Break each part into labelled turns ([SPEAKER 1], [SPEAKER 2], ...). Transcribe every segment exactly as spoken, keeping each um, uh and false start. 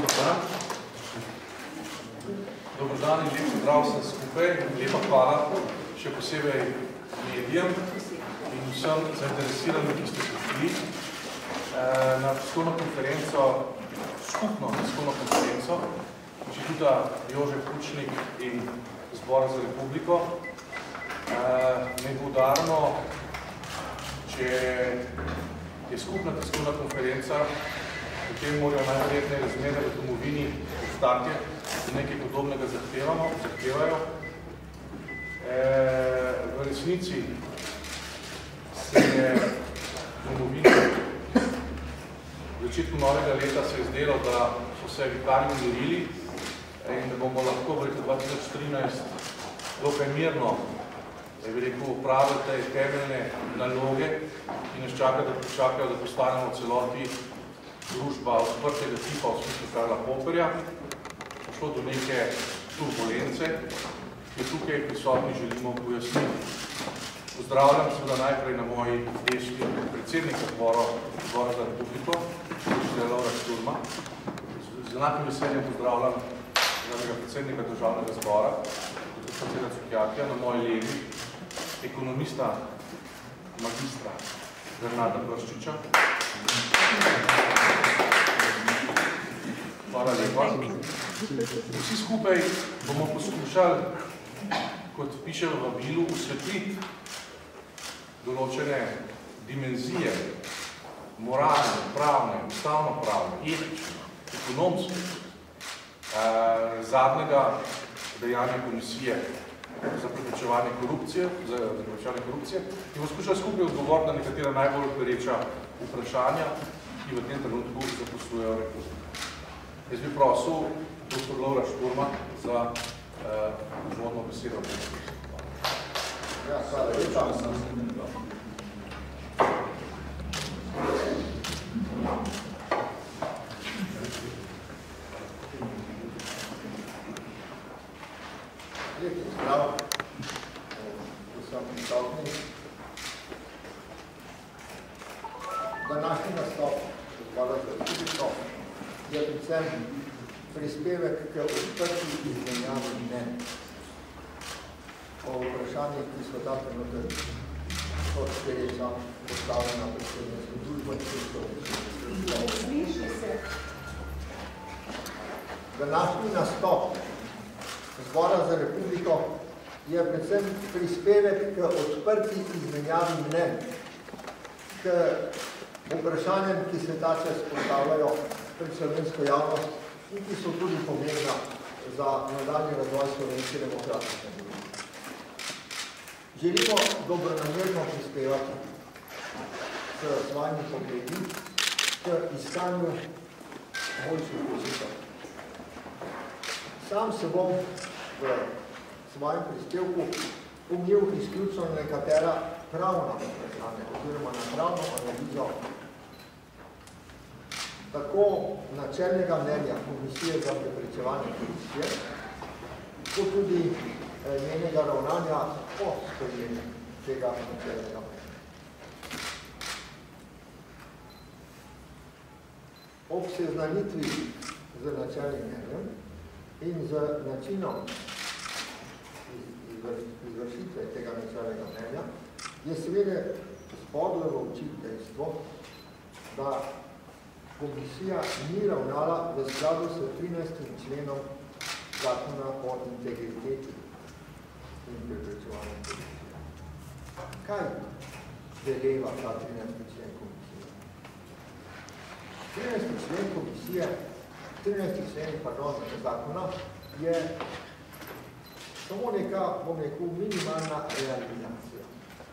[SPEAKER 1] Dobar dan. Dobar dan in lep pozdrav vsem skupaj. Lepa hvala še posebej medijem in vsem zainteresiranim, ki ste prišli na tiskovno konferenco, skupno tiskovno konferenco Inštituta Jože Pučnik in Zbora za Republiko. Naj poudarno, če je skupna tiskovna konferenca, potem morajo najverjetneje razmere v domovini take, da nekaj podobnega zahtevajo. V resnici se je domovina v začetku novega leta se je zdelo, da so se vikarji umirili in da bomo lahko v letu dva tisoč trinajst dokaj mirno bi rekel, upravili te temeljne naloge, ki nas čakajo, da počakajo, da postanemo v celoti družba odprtega tipa v smislu Karla Popperja. Pošlo do neke turbulence, ki je tukaj prisotni želimo pojasniti. Pozdravljam seveda najprej na moji desni predsednika Zbora za Republiko, gospoda Lovra Šturma. Z enakim veseljem pozdravljam predsednika Državnega zbora, gospoda Cukjatija, na moji levi ekonomista magistra Bernarda Brščiča. Hvala lepa. Vsi skupaj bomo poskušali, kot piše v vabilu, osvetliti določene dimenzije, moralne, pravne, ustavno-pravne, etične, ekonomske, zadnjega dejanja komisije za preprečevanje korupcije, za preprečevanje korupcije in bomo skušali skupaj odgovoriti na nekatera najbolj pereča vprašanja, ki v tem trenutku zaposlujejo Republiko. Jaz bi prosil doktor Lovra Šturma za uvodno besedo.
[SPEAKER 2] Ja, hvala lepa. Lep pozdrav vsem prisotnim. Današnji nastop Zbora za Republiko je predvsem prispevek k odprti izmenjavi mnenj o vprašanjih, ki so ta trenutek kot pereča postavljena pred slovensko družbo in slovensko. Današnji nastop Zbora za Republiko je predvsem prispevek k odprti izmenjavi mnenj, k vprašanjem, ki se ta čas postavljajo pred slovensko javnost in ki so tudi pomembna za nadaljnji razvoj slovenske demokratične družbe. Želimo dobronamerno prispevati s svojimi pogledi k iskanju boljših rešitev. Sam se bom v svojem prispevku umil izključno nekatera pravna vprašanja oziroma na pravno analizo tako načelnega mnenja Komisije za preprečevanje korupcije, kot tudi njenega ravnanja po sprejemu tega načelnega mnenja. Ob seznanitvi z načelnim mnenjem in z načinom izvršitve tega načelnega mnenja je seveda spodlo v oči dejstvo, da komisija ni ravnala v skladu s trinajstim členom Zakona o integriteti in preprečevanju korupcije. Kaj veleva ta trinajsti člen komisije? trinajsti člen komisije, trinajsti člen, pardon, zakona je samo neka, bom rekel, minimalna realizacija.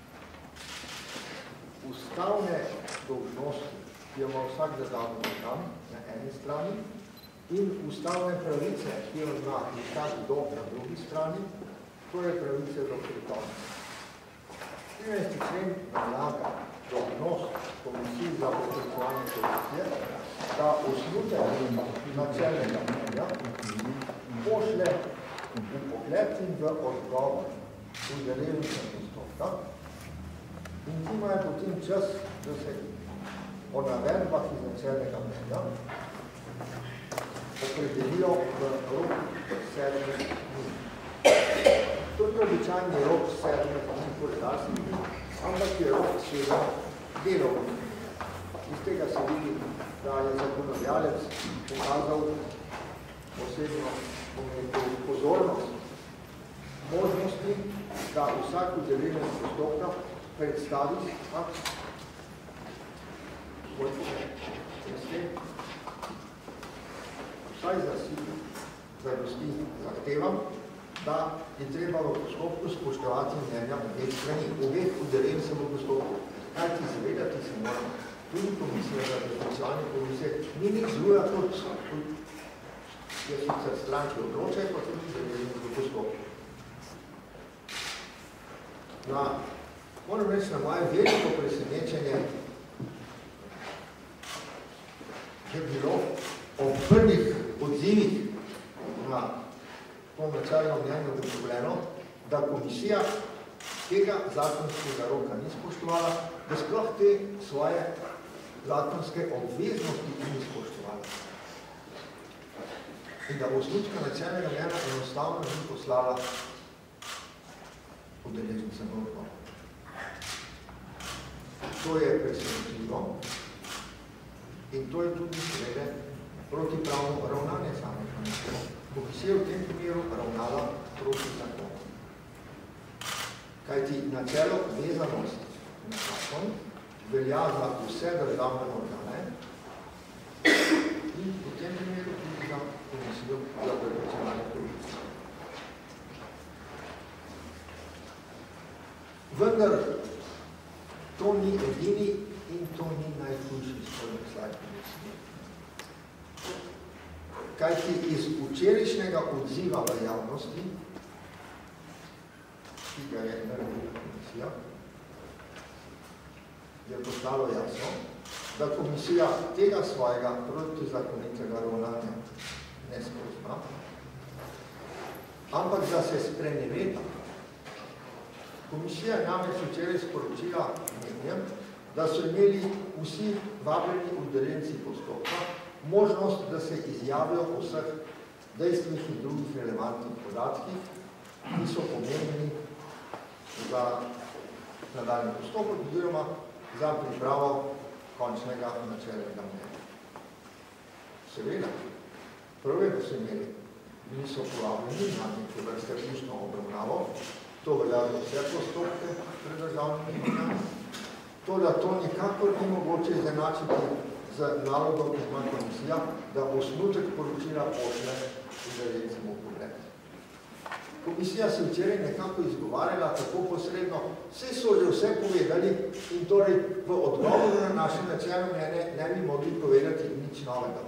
[SPEAKER 2] Ustavne dolžnosti, ki jo ima vsak državni organ na eni strani, in ustavne pravice, ki jo ima vsak dom na drugi strani, to je pravice do pritožbe. trinajsti člen nalaga dolžnost Komisiji za preprečevanje korupcije, da osnutek načelnega mnenja pošlje v pogled in v odgovor udeležencem postopka in ti imajo potem čas, da se o navedbah iz načelnega mnenja opredelijo v rok sedmih dni. To je običajni rok sedmih dni, koledarskih dni, ampak je rok seveda delovni. Iz tega se vidi, da je zakonodajalec pokazal posebno pozornost možnosti, da vsak udeleženec postopka predstavi akt svoj sistem, vsaj zadosti zahtevam, da je treba v postopku spoštovati mnenja obeh strani, obeh udeležencev v postopku. Kajti zavedati se moramo, tudi komisija za specialne komisije ni nič zluja kot je sicer stranke odločajo, pa tudi udeleženci v postopku. Na, moram reči, na moje veliko presenečenje je bilo ob prvih odzivih na to načelno mnenje ugotovljeno, da komisija tega zakonskega roka ni spoštovala, da sploh te svoje zakonske obveznosti ni spoštovala. In da osnutka načelnega mnenja enostavno ni poslala udeležencem v odbor. To je presenetljivo in to je tudi seveda protipravno ravnanje same komisije. Komisija v tem primeru ravnala proti zakonu. Kajti načelo vezanosti na zakon velja za vse državne organe in v tem primeru tudi za komisijo za proporcionalne pravice. Vendar to ni edini in to ni najhujši spolnik slajd komisije. Kajti iz včerajšnjega odziva v javnosti, ki ga je naredila komisija, je postalo jasno, da komisija tega svojega protizakonitega ravnanja ne spozna, ampak da se spreneveda. Komisija je namreč včeraj sporočila mnenjem, da so imeli vsi vabljeni udeleženci postopka možnost, da se izjavijo o vseh dejstvih in drugih relevantnih podatkih, ki so pomembni za nadaljnji postopek oziroma za pripravo končnega načelnega mnenja. Seveda, prve, da so imeli, niso povabljeni na neko vrste ustno obravnavo, to velja za vse postopke pred državnimi organi. To, da to nikakor ni mogoče izenačiti z nalogom, ki ima komisija, da osnutek poročila pošle udeležencem v pogled. Komisija se včeraj nekako izgovarjala tako posredno, vse so že vse povedali in torej v odgovoru na naše načelno mnenje ne bi mogli povedati nič novega.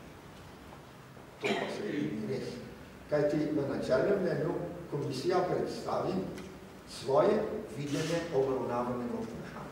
[SPEAKER 2] To pa se ni res. Kajti v načelnem mnenju komisija predstavi svoje videnje obravnavanega vprašanja.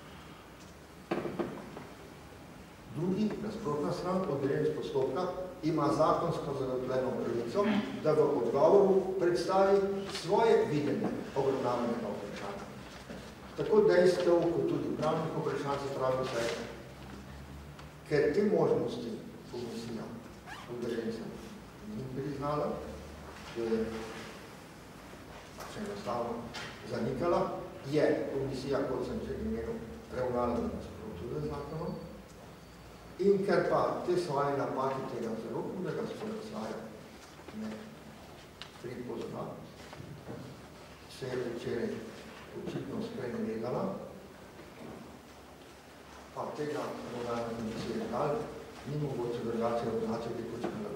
[SPEAKER 2] Drugi, nasprotna stran, odrejenec postopka, ima zakonsko zagotovljeno pravico, da v odgovoru predstavi svoje videnje obravnavanega vprašanja. Tako dejstev, kot tudi pravnih vprašanj se pravi vse, ker te možnosti komisija odrejencem ni priznala, jo je še enostavno zanikala, je komisija, kot sem že imel, ravnala na nasprotju z zakonom, in ker pa te svoje napake tega zelo hudega spolnoslaja ne pripozna, se je včeraj očitno sprenevedala, pa tega ravnanja komisije dal, ni mogoče drugače označiti kot nalago.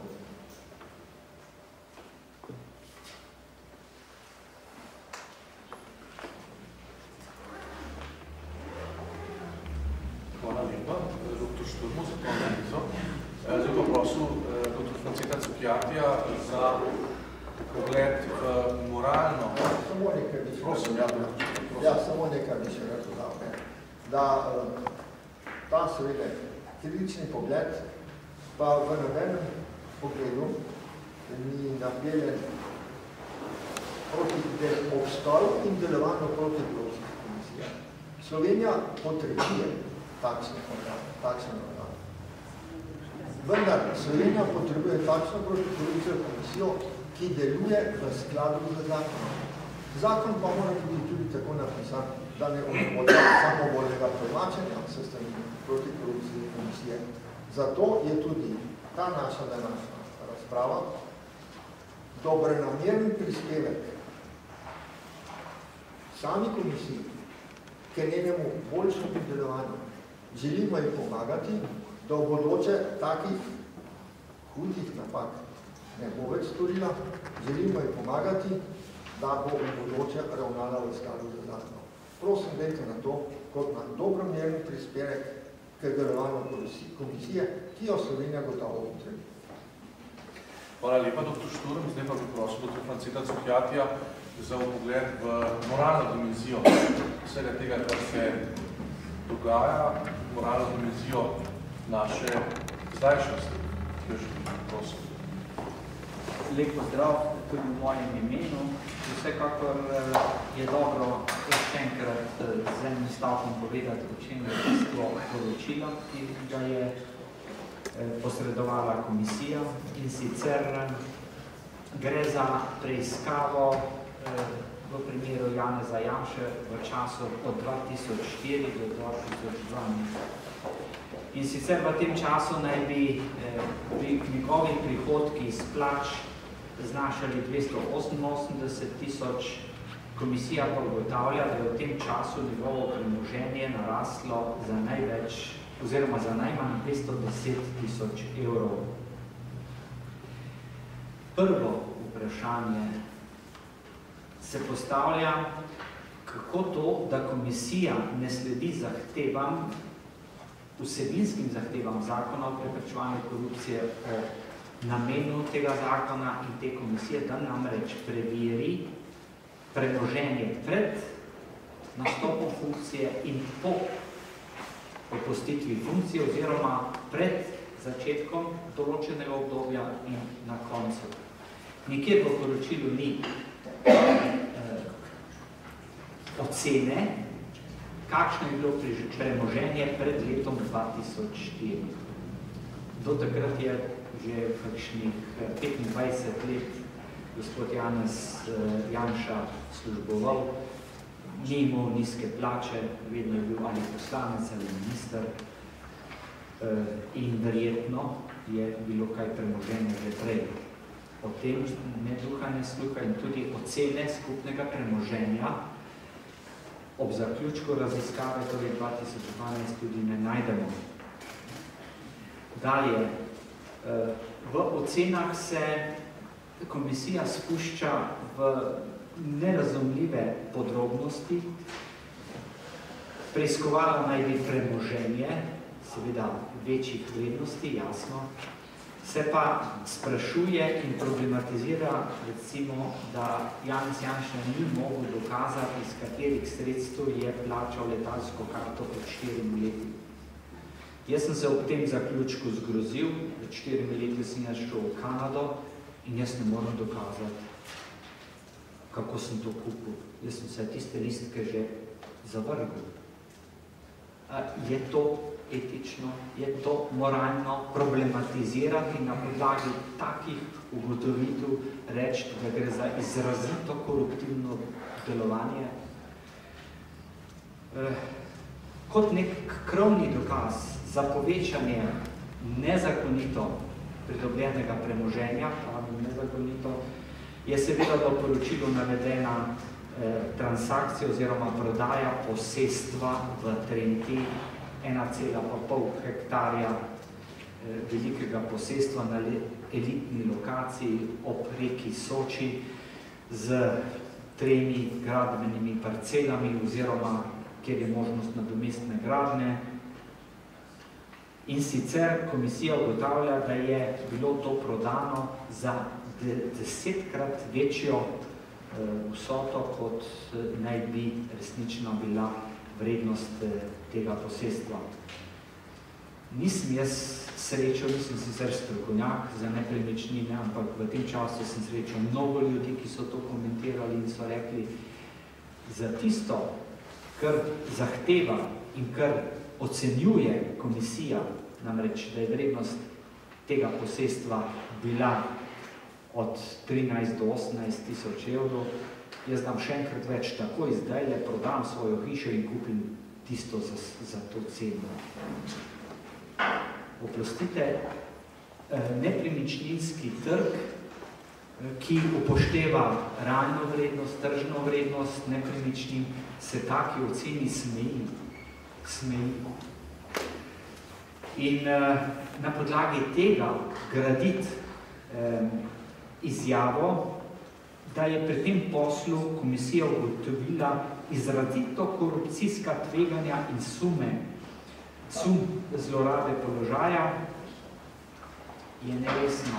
[SPEAKER 1] Hvala lepa, doktor Šturmo, za to analizo. Zdaj pa prosil doktor Franceta Cukjatija za pogled v moralno.
[SPEAKER 2] Samo nekaj bi še
[SPEAKER 1] Prosim, ja,
[SPEAKER 2] ja, samo nekaj bi še rekel, da ta seveda kritični pogled pa v nobenem pogledu ni napeljen proti obstoju in delovanju proti Evropske komisije. Slovenija potrebuje takšne organe. vendar Slovenija potrebuje takšno protikorupcijsko komisijo, ki deluje v skladu z zakonom. Zakon pa mora biti tudi tako napisan, da ne omogoča samovoljnega tolmačenja s strani protikorupcijske komisije. Zato je tudi ta naša današnja razprava dobronameren prispevek sami komisiji, k njenemu boljšemu delovanju. Želimo jim pomagati, da v bodoče takih hudih napak ne bo več storila. Želimo jim pomagati, da bo v bodoče ravnala v skladu z zakonom. Prosim, dajte na to kot na dobromeren prispevek k delovanju komisije, ki jo Slovenija gotovo potrebuje.
[SPEAKER 1] Hvala lepa, doktor Šturm. Zdaj pa bi prosil doktor Franceta Cukjatija za pogled v moralno dimenzijo vsega tega, kar se dogaja, moralno dimenzijo naše zdajšnjosti. Prosim.
[SPEAKER 3] Lep pozdrav tudi v mojem imenu. Vsekakor je dobro še enkrat z enim stavkom povedati, o čem je bistvo poročila, ki ga je posredovala komisija, in sicer gre za preiskavo v primeru Janeza Janše v času od dva tisoč štiri do dva tisoč dvanajst. In sicer v tem času naj bi njegovi prihodki iz plač znašali dvesto oseminosemdeset tisoč, komisija pa ugotavlja, da je v tem času njegovo premoženje naraslo za največ oziroma za najmanj dvesto deset tisoč evrov. Prvo vprašanje se postavlja, kako to, da komisija ne sledi zahtevam, vsebinskim zahtevam zakona o preprečevanju korupcije o namenu tega zakona in te komisije, da namreč preveri premoženje pred nastopom funkcije in po opustitvi funkcije oziroma pred začetkom določenega obdobja in na koncu. Nikjer v poročilu ni eh, ocene, kakšno je bilo premoženje pred letom dva tisoč štiri. Do takrat je že kakšnih petindvajset let gospod Janez Janša služboval, ni imel nizke plače, vedno je bil ali poslanec ali minister in verjetno je bilo kaj premoženja že prej. O tem ne duha, ne sluha in tudi ocene skupnega premoženja ob zaključku raziskave, torej dva tisoč dvanajst, tudi ne najdemo. Dalje, v ocenah se komisija spušča v nerazumljive podrobnosti, preiskovala naj bi premoženje, seveda večjih vrednosti, jasno, se pa sprašuje in problematizira, recimo, da Janez Janša ni mogel dokazati, iz katerih sredstev je plačal letalsko karto pred štirimi leti. Jaz sem se ob tem zaključku zgrozil, pred štirimi leti sem jaz šel v Kanado in jaz ne moram dokazati, kako sem to kupil. Jaz sem se tiste listke že zavrgel. Je to etično, je to moralno problematizirati na podlagi takih ugotovitev, reči, da gre za izrazito koruptivno delovanje. Kot nek krovni dokaz za povečanje nezakonito pridobljenega premoženja, pravim nezakonito, je seveda v poročilu navedena transakcija oziroma prodaja posestva v Trenti, ena cela pol hektarja velikega posestva na elitni lokaciji ob reki Soči z tremi gradbenimi parcelami oziroma kjer je možnost nadomestne gradnje. In sicer komisija ugotavlja, da je bilo to prodano za desetkrat večjo vsoto, kot naj bi resnično bila vrednost tega posestva. Nisem jaz srečal, nisem sicer strokovnjak za nepremičnine, ampak v tem času sem srečal mnogo ljudi, ki so to komentirali in so rekli, za tisto, kar zahteva in kar ocenjuje komisija, namreč, da je vrednost tega posestva bila od trinajst do osemnajst tisoč evrov. Jaz dam še enkrat več, takoj zdaj le prodam svojo hišo in kupim tisto za, za to ceno. Oprostite, nepremičninski trg, ki upošteva realno vrednost, tržno vrednost nepremičnin, se taki oceni smeji. smeji. In na podlagi tega graditi izjavo, da je pri tem poslu komisija ugotovila izrazito korupcijska tveganja in sume, sum zlorabe položaja, je neresno.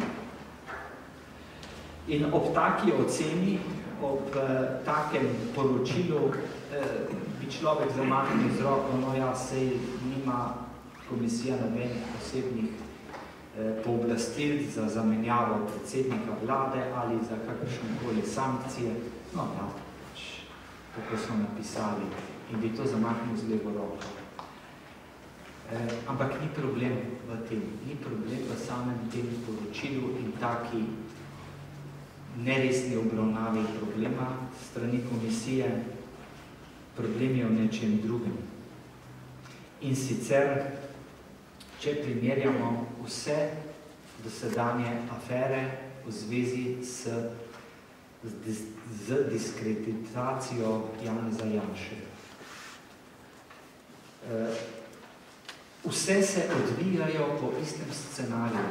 [SPEAKER 3] In ob taki oceni, ob takem poročilu, bi človek zamahnil z roko, no ja, sej nima komisija nobenih posebnih pooblastil za zamenjavo predsednika vlade ali za kakršnekoli sankcije. No, ja, tako smo napisali in bi to zamahnil z levo roko. Eh, ampak ni problem v tem, ni problem v samem tem poročilu in taki neresni obravnavi problema strani komisije, problem je v nečem drugem. In sicer, če primerjamo vse dosedanje afere v zvezi s, z, z diskreditacijo Janeza Janše. Vse se odvijajo po istem scenariju.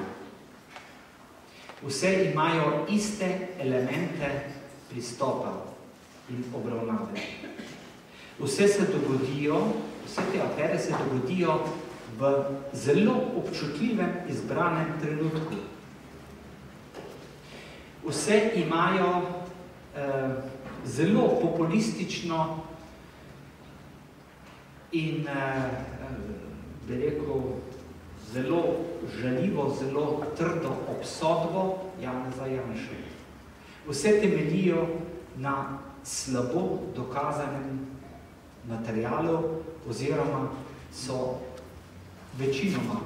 [SPEAKER 3] Vse imajo iste elemente pristopa in obravnave. Vse se dogodijo, vse te afere se dogodijo v zelo občutljivem izbranem trenutku. Vse imajo eh, zelo populistično in, eh, bi rekel, zelo žaljivo, zelo trdo obsodbo Janeza Janše. Vse temeljijo na slabo dokazanem materialu oziroma so večinoma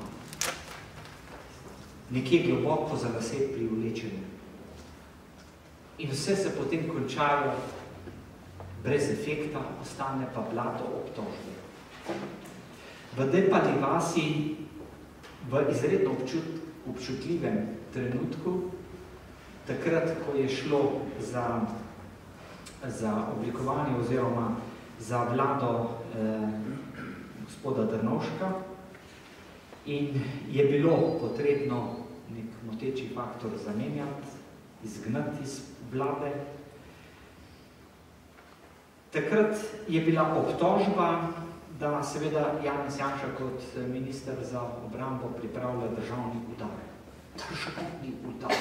[SPEAKER 3] nekje globoko za lase privlečene. In vse se potem končajo brez efekta, ostane pa blato obtožbe. V Depali vasi v izredno občut, občutljivem trenutku, takrat, ko je šlo za, za oblikovanje oziroma za vlado eh, gospoda Drnovška, in je bilo potrebno nek moteči faktor zamenjati, izgnati iz vlade. Takrat je bila obtožba, da seveda Janez Janša kot minister za obrambo pripravlja državni udar. Državni udar.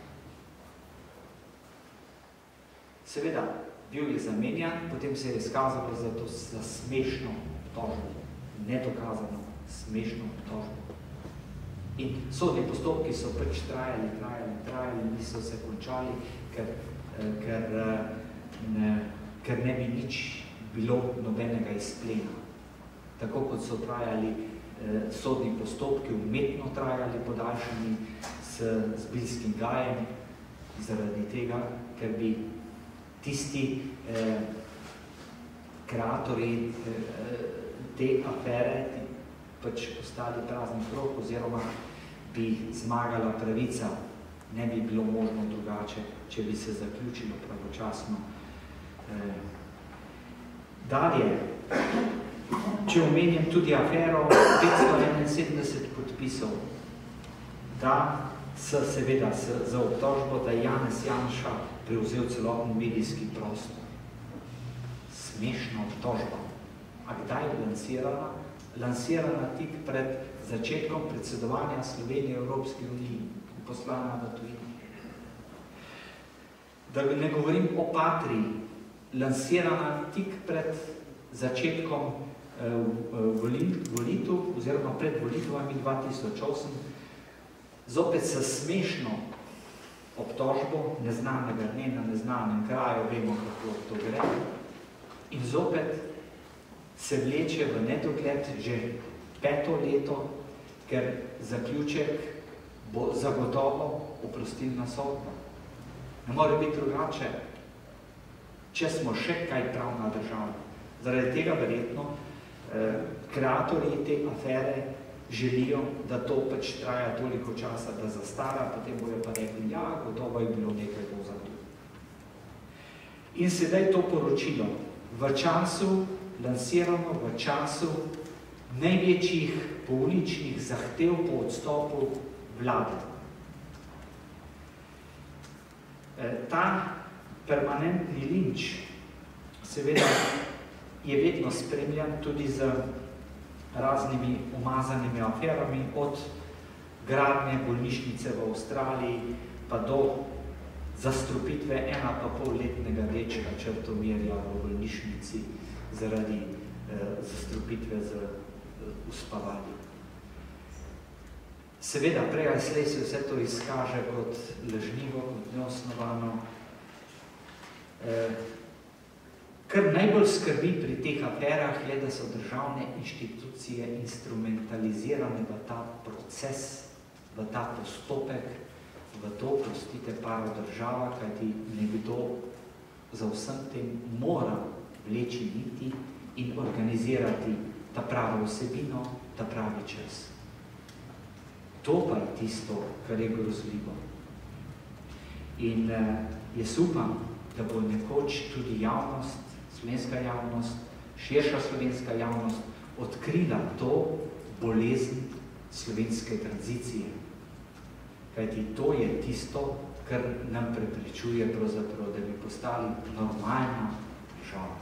[SPEAKER 3] Seveda, bil je zamenjan, potem se je izkazalo za to za smešno obtožbo, nedokazano smešno obtožbo. In sodni postopki so pač trajali, trajali, trajali, niso se končali, ker, ker, ne, ker ne bi nič bilo nobenega izplena. Tako kot so trajali eh, sodni postopki, umetno trajali podaljšani s, s bilskim gajem, zaradi tega, ker bi tisti eh, kreatorji eh, te afere pač ostali prazni krog, oziroma bi zmagala pravica, ne bi bilo možno drugače, če bi se zaključilo pravočasno. Eh, dalje, če omenjam tudi afero petsto enainsedemdeset podpisov, da so seveda za obtožbo, da Janez Janša prevzel celoten medijski prostor. Smešna obtožba. A kdaj je lansirana? Lansirana tik pred začetkom predsedovanja Slovenije Evropski uniji, poslana v tujini. Da ne govorim o Patriji, lansirana tik pred začetkom volitev, oziroma pred volitvami dva tisoč osem, zopet s smešno obtožbo neznanega dne na neznanem kraju, vemo, kako to gre, in zopet se vleče v nedogled že peto leto, ker zaključek bo zagotovo oprostilna sodba. Ne more biti drugače, če smo še kaj pravna država. Zaradi tega verjetno eh, kreatorji te afere želijo, da to pač traja toliko časa, da zastara, potem bojo pa rekli, ja, gotovo je bilo nekaj pozadu. In sedaj to poročilo v času, lansirano v času največjih pouličnih zahtev po odstopu vlade. Ta permanentni linč seveda je vedno spremljan tudi z raznimi umazanimi aferami, od gradnje bolnišnice v Avstraliji pa do zastrupitve ena pa pol letnega dečka Črtomirja v bolnišnici zaradi eh, zastrupitve z eh, uspavali. Seveda, prej ali slej se vse to izkaže kot lažnivo, kot neosnovano. Eh, kar najbolj skrbi pri teh aferah je, da so državne inštitucije instrumentalizirane v ta proces, v ta postopek, v to, prostite, parodržava, kajti nekdo za vsem tem mora vleči niti in organizirati ta pravo vsebino, ta pravi čas. To pa je tisto, kar je grozljivo. In eh, jaz upam, da bo nekoč tudi javnost, slovenska javnost, širša slovenska javnost odkrila to bolezen slovenske tranzicije. Kajti to je tisto, kar nam preprečuje pravzaprav, da bi postali normalna država.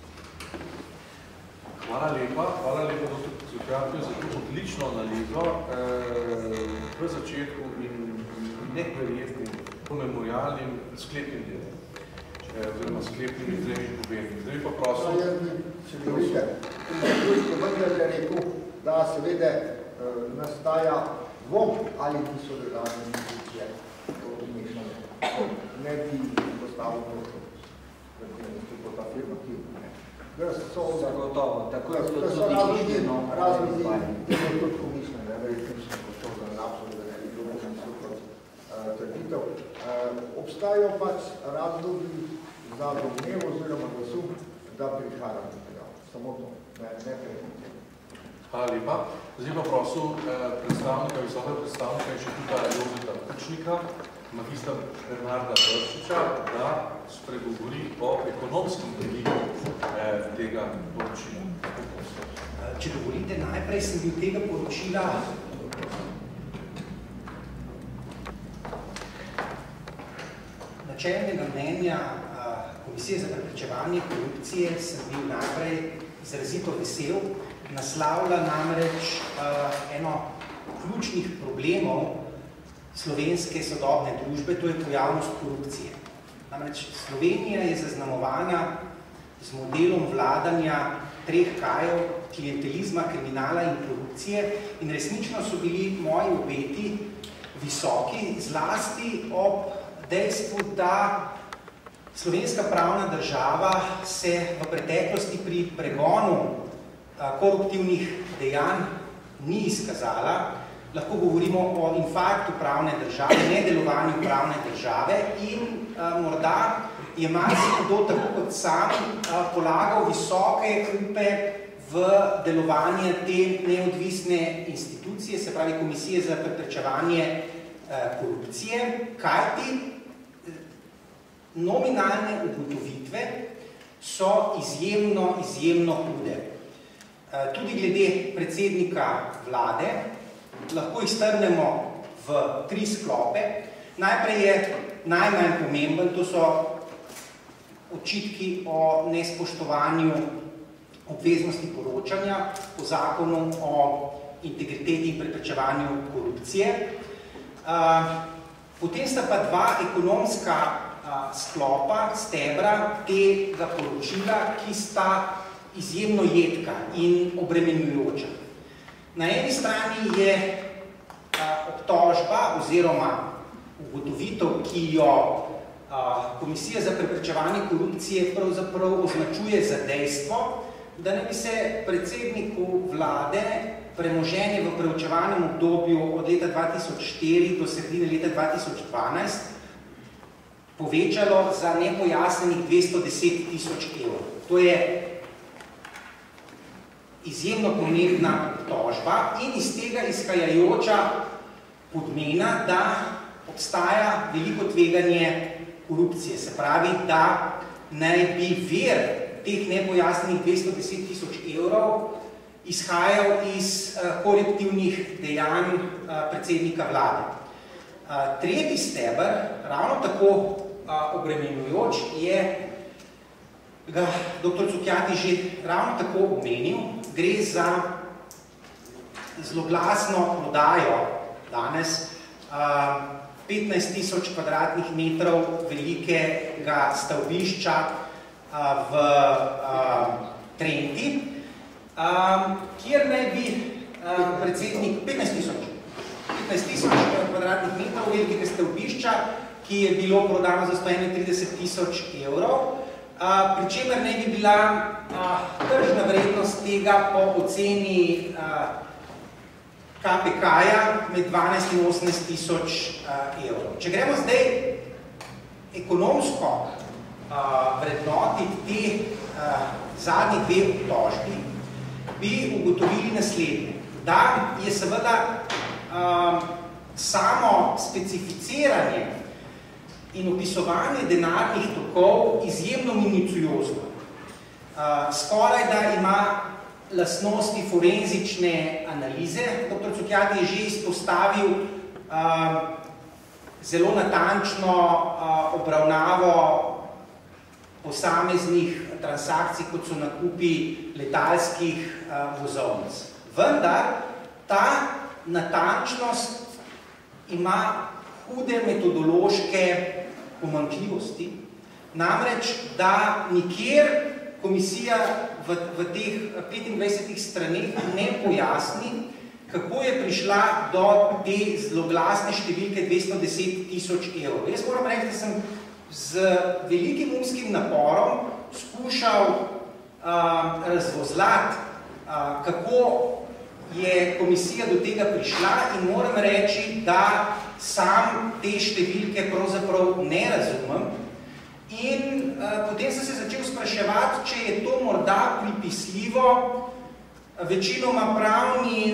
[SPEAKER 1] Hvala lepa, hvala lepa, doktor Cukjatov, za to odlično analizo eh, v začetku in neverjetnim memorialnim sklepnim delom, eh, oziroma sklepnim izrednim povednim. Zdaj pa prosim...
[SPEAKER 2] No, jaz bi, če bi vidite, tudi ste vendar rekel, da seveda eh, nastaja dvom, ali ti so državne institucije umešane. Ne bi postavil to, kot afirmativno.
[SPEAKER 3] Zagotovo, tako je to tudi mišljeno.
[SPEAKER 2] Razli tega tudi pomišljeno, verjetno sem pošel za napsov, da ne bi bilo nekaj kot trditev. Obstajajo pač razlogi za domnevo oziroma za sum, da prihaja do tega. Samo to, ne prehodno.
[SPEAKER 1] Hvala lepa. Zdaj pa prosil predstavnika, visokega predstavnika Inštituta Jozeta Pučnika, magistra Bernarda Brčiča, da spregovori o ekonomskem delilu eh, tega poročila.
[SPEAKER 4] Če dovolite, najprej sem bil tega poročila načelnega mnenja Komisije za preprečevanje korupcije, sem bil najprej izrazito vesel, naslavlja namreč eno ključnih problemov slovenske sodobne družbe, to je pojavnost korupcije. Namreč Slovenija je zaznamovana z modelom vladanja treh kajev, klientelizma, kriminala in korupcije in resnično so bili moji obeti visoki, zlasti ob dejstvu, da slovenska pravna država se v preteklosti pri pregonu koruptivnih dejanj ni izkazala. Lahko govorimo o infarktu pravne države, nedelovanju pravne države in a, morda je marsikdo, tako kot sam, a, polagal visoke upe v delovanje te neodvisne institucije, se pravi Komisije za preprečevanje a, korupcije, kajti nominalne ugotovitve so izjemno, izjemno hude. A, tudi glede predsednika vlade, lahko jih strnemo v tri sklope. Najprej je najmanj pomemben, to so očitki o nespoštovanju obveznosti poročanja po zakonu o integriteti in preprečevanju korupcije. Potem sta pa dva ekonomska sklopa, stebra tega poročila, ki sta izjemno jedka in obremenjujoča. Na eni strani je obtožba oziroma ugotovitev, ki jo Komisija za preprečevanje korupcije pravzaprav označuje za dejstvo, da ne bi se predsedniku vlade premoženje v preučevanem obdobju od leta dva tisoč štiri do sredine leta dva tisoč dvanajst povečalo za nepojasnenih dvesto deset tisoč evrov. To je izjemno pomembna tožba in iz tega izhajajoča podmena, da obstaja veliko tveganje korupcije. Se pravi, da naj bi vir teh nepojasnenih dvesto deset tisoč evrov izhajal iz uh, koruptivnih dejanj uh, predsednika vlade. Uh, tretji steber, ravno tako uh, obremenjujoč, je, ga doktor Cukjati že ravno tako omenil, gre za zloglasno prodajo danes uh, petnajst tisoč kvadratnih metrov velikega stavbišča uh, v uh, Trenti, Um, kjer naj bi uh, predsednik petnajst tisoč kvadratnih metrov velikega stavbišča, ki je bilo prodano za sto enaintrideset tisoč evrov, uh, pri čemer naj bi bila uh, tržna vrednost tega po oceni uh, K P K-ja med dvanajst in osemnajst tisoč uh, evrov. Če gremo zdaj ekonomsko uh, vrednotiti te uh, zadnji dve obtožbi, bi ugotovili naslednje, da je seveda um, samo specificiranje in opisovanje denarnih tokov izjemno minuciozno. Uh, skoraj da ima lastnosti forenzične analize. Doktor Cukjati je že izpostavil uh, zelo natančno uh, obravnavo posameznih transakcij, kot so nakupi letalskih uh, vozovnic. Vendar ta natančnost ima hude metodološke pomanjkljivosti, namreč, da nikjer komisija v, v teh petindvajsetih straneh ne pojasni, kako je prišla do te zloglasne številke dvesto deset tisoč evrov. Jaz moram reči, da sem z velikim umskim naporom skušal uh, razvozlati, uh, kako je komisija do tega prišla in moram reči, da sam te številke pravzaprav ne razumem. In uh, potem sem se začel spraševati, če je to morda pripisljivo večinoma pravni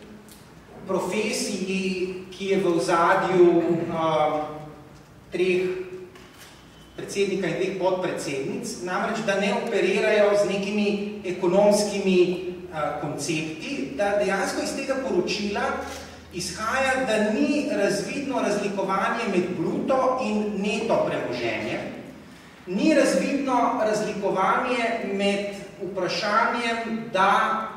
[SPEAKER 4] profesiji, ki je v ozadju uh, treh predsednika in dveh podpredsednic, namreč, da ne operirajo z nekimi ekonomskimi uh, koncepti, da dejansko iz tega poročila izhaja, da ni razvidno razlikovanje med bruto in neto premoženjem, ni razvidno razlikovanje med vprašanjem, da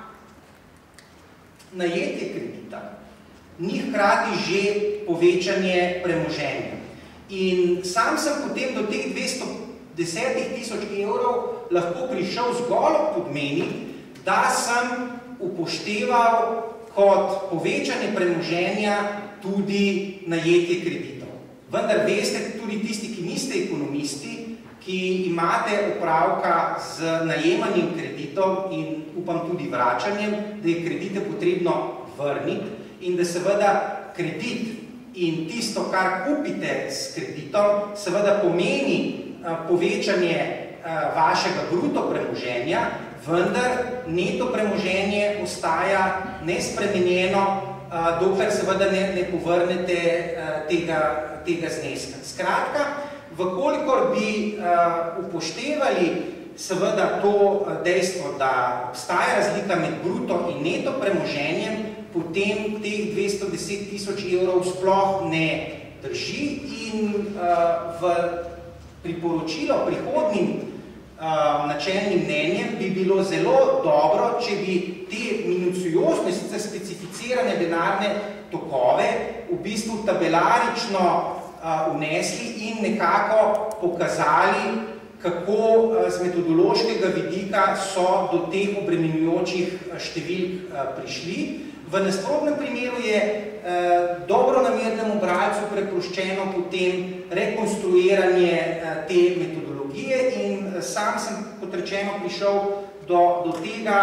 [SPEAKER 4] najetje kredita ni hkrati že povečanje premoženja. In sam sem potem do teh dvesto deset tisoč evrov lahko prišel zgolj podmeni, da sem upošteval kot povečanje premoženja tudi najetje kreditov. Vendar veste, tudi tisti, ki niste ekonomisti, ki imate opravka z najemanjem kreditov in upam tudi vračanjem, da je kredite potrebno vrniti in da seveda kredit in tisto, kar kupite s kreditom, seveda pomeni povečanje vašega bruto premoženja, vendar neto premoženje ostaja nespremenjeno, dokler seveda ne, ne povrnete tega, tega zneska. Skratka, vkolikor bi upoštevali seveda to dejstvo, da obstaja razlika med bruto in neto premoženjem, potem teh dvesto deset tisoč evrov sploh ne drži in uh, v priporočilo prihodnim uh, načelnim mnenjem bi bilo zelo dobro, če bi te minuciozne, sicer specificirane denarne tokove v bistvu tabelarično uh, vnesli in nekako pokazali, kako uh, z metodološkega vidika so do teh obremenjujočih številk uh, prišli. V nasprotnem primeru je eh, dobronamernemu bralcu preproščeno potem rekonstruiranje eh, te metodologije in eh, sam sem, kot rečeno, prišel do, do tega,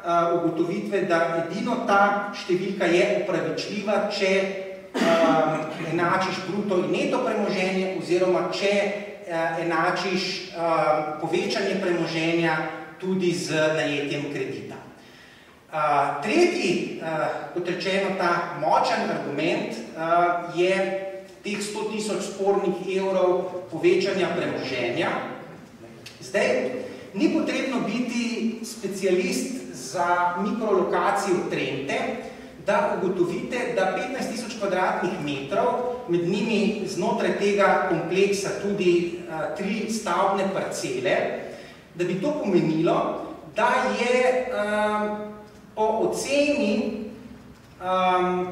[SPEAKER 4] ugotovitve, da edino ta številka je upravičljiva, če um, enačiš bruto in neto premoženje oziroma če uh, enačiš uh, povečanje premoženja tudi z najetjem kredita. Uh, tretji, uh, kot rečeno, ta močen argument uh, je teh sto tisoč spornih evrov povečanja premoženja. Zdaj, ni potrebno biti specialist za mikrolokacijo Trente, da ugotovite, da petnajst tisoč kvadratnih metrov, med njimi znotraj tega kompleksa tudi uh, tri stavbne parcele, da bi to pomenilo, da je uh, po oceni um,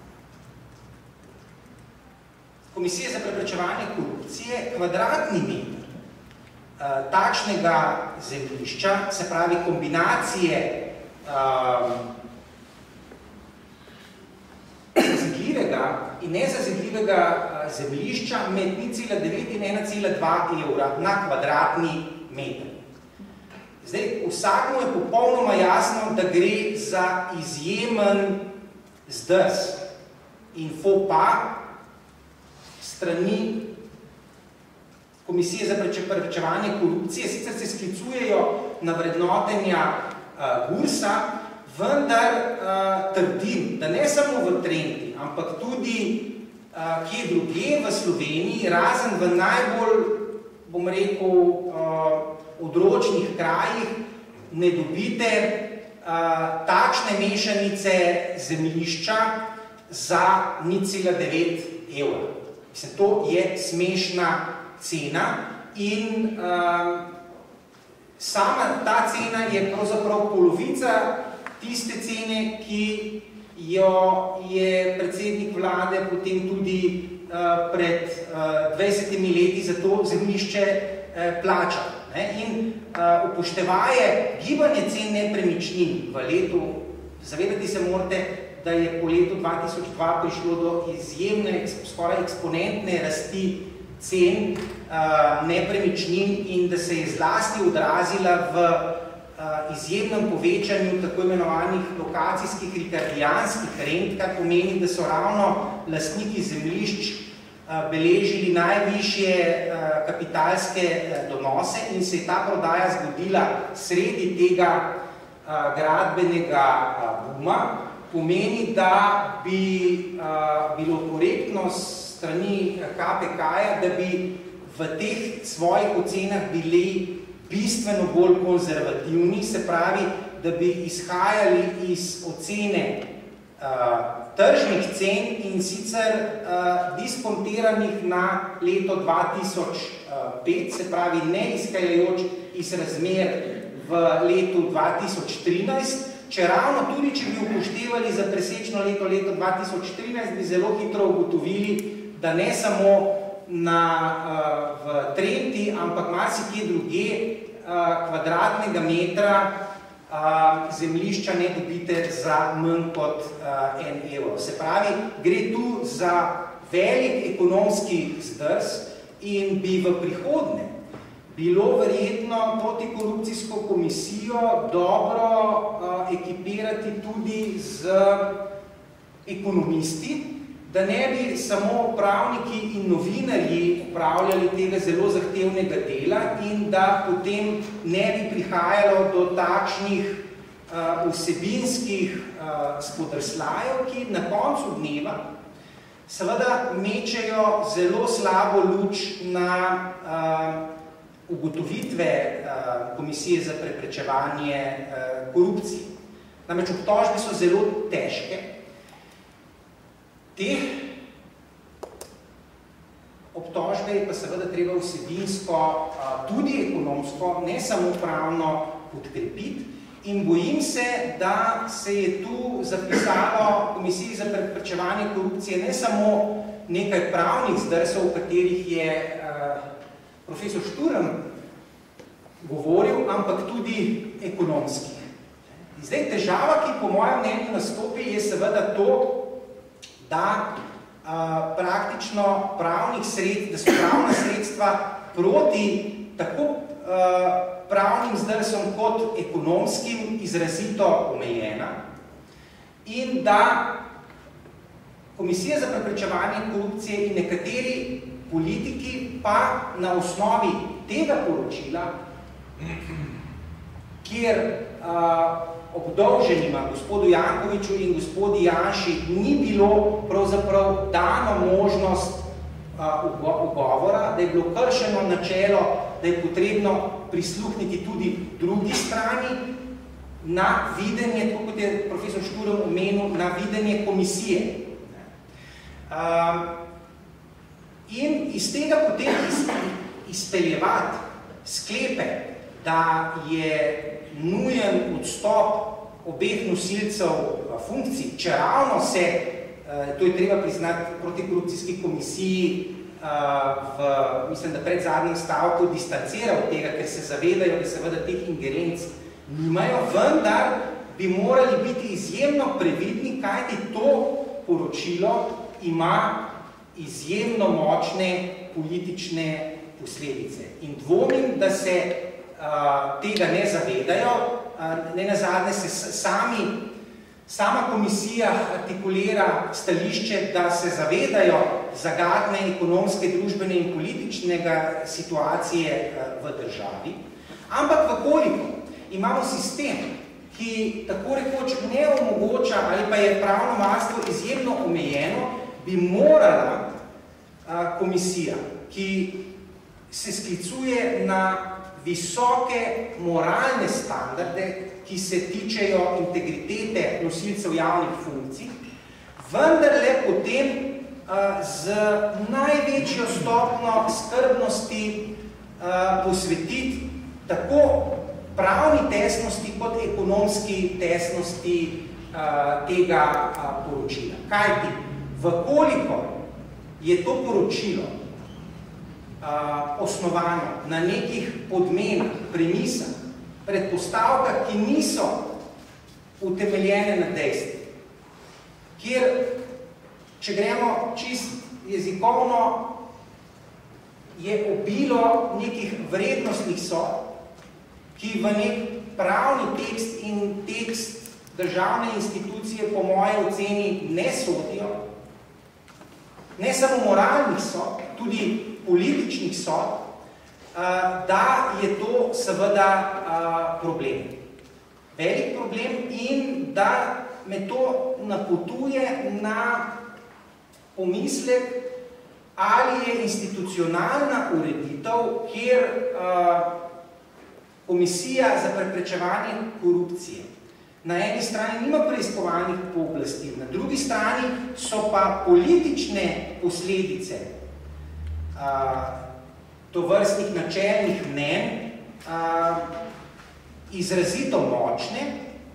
[SPEAKER 4] Komisije za preprečevanje korupcije kvadratni meter uh, takšnega zemljišča, se pravi kombinacije um, zazidljivega in nezazidljivega uh, zemljišča med nič cela devet in ena cela dva evra na kvadratni meter. Zdaj, vsakmu je popolnoma jasno, da gre za izjemen zdrs in fopa strani Komisije za preprečevanje korupcije. Sicer se sklicujejo na vrednotenja uh, Gursa, vendar uh, trdim, da ne samo v Trenti, ampak tudi uh, kje druge v Sloveniji, razen v najbolj, bom rekel, uh, odročnih krajih, ne dobite uh, takšne mešanice zemljišča za nič cela devet evra. Mislim, to je smešna cena in uh, sama ta cena je pravzaprav polovica tiste cene, ki jo je predsednik vlade potem tudi uh, pred uh, dvajsetimi leti za to zemljišče uh, plačal. In uh, upoštevaje gibanje cen nepremičnin v letu, zavedati se morate, da je po letu dva tisoč dva prišlo do izjemne, skoraj eksponentne rasti cen uh, nepremičnin in da se je zlasti odrazila v uh, izjemnem povečanju tako imenovanih lokacijskih rikardijanskih rent, kar pomeni, da so ravno lastniki zemljišč beležili najvišje kapitalske donose in se je ta prodaja zgodila sredi tega gradbenega buma, pomeni, da bi bilo korektno strani K P K-ja, da bi v teh svojih ocenah bili bistveno bolj konzervativni, se pravi, da bi izhajali iz ocene tržnih cen in sicer uh, diskontiranih na leto dva tisoč pet, se pravi ne izhajajoč iz razmer v letu dva tisoč trinajst, če ravno tudi, če bi upoštevali za presečno leto, leto dva tisoč trinajst, bi zelo hitro ugotovili, da ne samo na, uh, v Trenti, ampak marsikje druge uh, kvadratnega metra Uh, zemljišča ne dobite za manj kot uh, en evro. Se pravi, gre tu za velik ekonomski zdrs in bi v prihodnje bilo verjetno protikorupcijsko komisijo dobro uh, ekipirati tudi z ekonomisti, da ne bi samo pravniki in novinarji upravljali tega zelo zahtevnega dela in da potem ne bi prihajalo do takšnih uh, vsebinskih uh, spodrslajev, ki na koncu dneva seveda mečejo zelo slabo luč na uh, ugotovitve uh, Komisije za preprečevanje uh, korupcije. Namreč obtožbe so zelo težke. Te obtožbe je pa seveda treba vsebinsko, tudi ekonomsko, ne samo pravno podkrepiti in bojim se, da se je tu zapisalo Komisiji za preprečevanje korupcije ne samo nekaj pravnih zdrsov, o katerih je profesor Šturm govoril, ampak tudi ekonomskih. Zdaj, težava, ki po mojem mnenju nastopi, je seveda to, da a, praktično pravnih sredstv, da so pravna sredstva proti tako pravnim zdrsom kot ekonomskim izrazito omejena in da Komisija za preprečevanje korupcije in nekateri politiki pa na osnovi tega poročila, kjer uh, obdolženima gospodu Jankoviću in gospodi Janši ni bilo pravzaprav dano možnost uh, ugovora, da je bilo kršeno načelo, da je potrebno prisluhniti tudi drugi strani na videnje, tako kot je profesor Šturm omenil, na videnje komisije. Uh, in iz tega potem iz, izpeljevati sklepe, da je nujen odstop obeh nosilcev funkcij, če ravno se, uh, to je treba priznati, protikorupcijski komisiji uh, v, mislim, da pred zadnjem stavku distancira od tega, ker se zavedajo, da seveda teh ingerenc nimajo, vendar bi morali biti izjemno previdni, kajti to poročilo ima izjemno močne politične posledice. In dvomim, da se uh, tega ne zavedajo, uh, ne nazadnje se sami, sama komisija artikulira stališče, da se zavedajo zagadne ekonomske, družbene in političnega situacije uh, v državi. Ampak vkoliko imamo sistem, ki tako rekoč ne omogoča ali pa je pravno varstvo izjemno omejeno, bi morala a, komisija, ki se sklicuje na visoke moralne standarde, ki se tičejo integritete nosilcev javnih funkcij, vendarle potem a, z največjo stopno skrbnosti a, posvetiti tako pravni tesnosti kot ekonomski tesnosti a, tega a, poročila. Kajti, vkoliko je to poročilo a, osnovano na nekih podmenah, premisah, predpostavkah, ki niso utemeljene na dejstvi, kjer, če gremo čist jezikovno, je obilo nekih vrednostnih sodb, ki v nek pravni tekst in tekst državne institucije po moje oceni ne sodijo, ne samo moralnih sodb, tudi političnih sodb, da je to seveda problem. Velik problem in da me to napotuje na pomislek, ali je institucionalna ureditev, kjer Komisija za preprečevanje korupcije na eni strani nima preiskovalnih pooblastil, na drugi strani so pa politične posledice a, tovrstnih načelnih mnenj a, izrazito močne,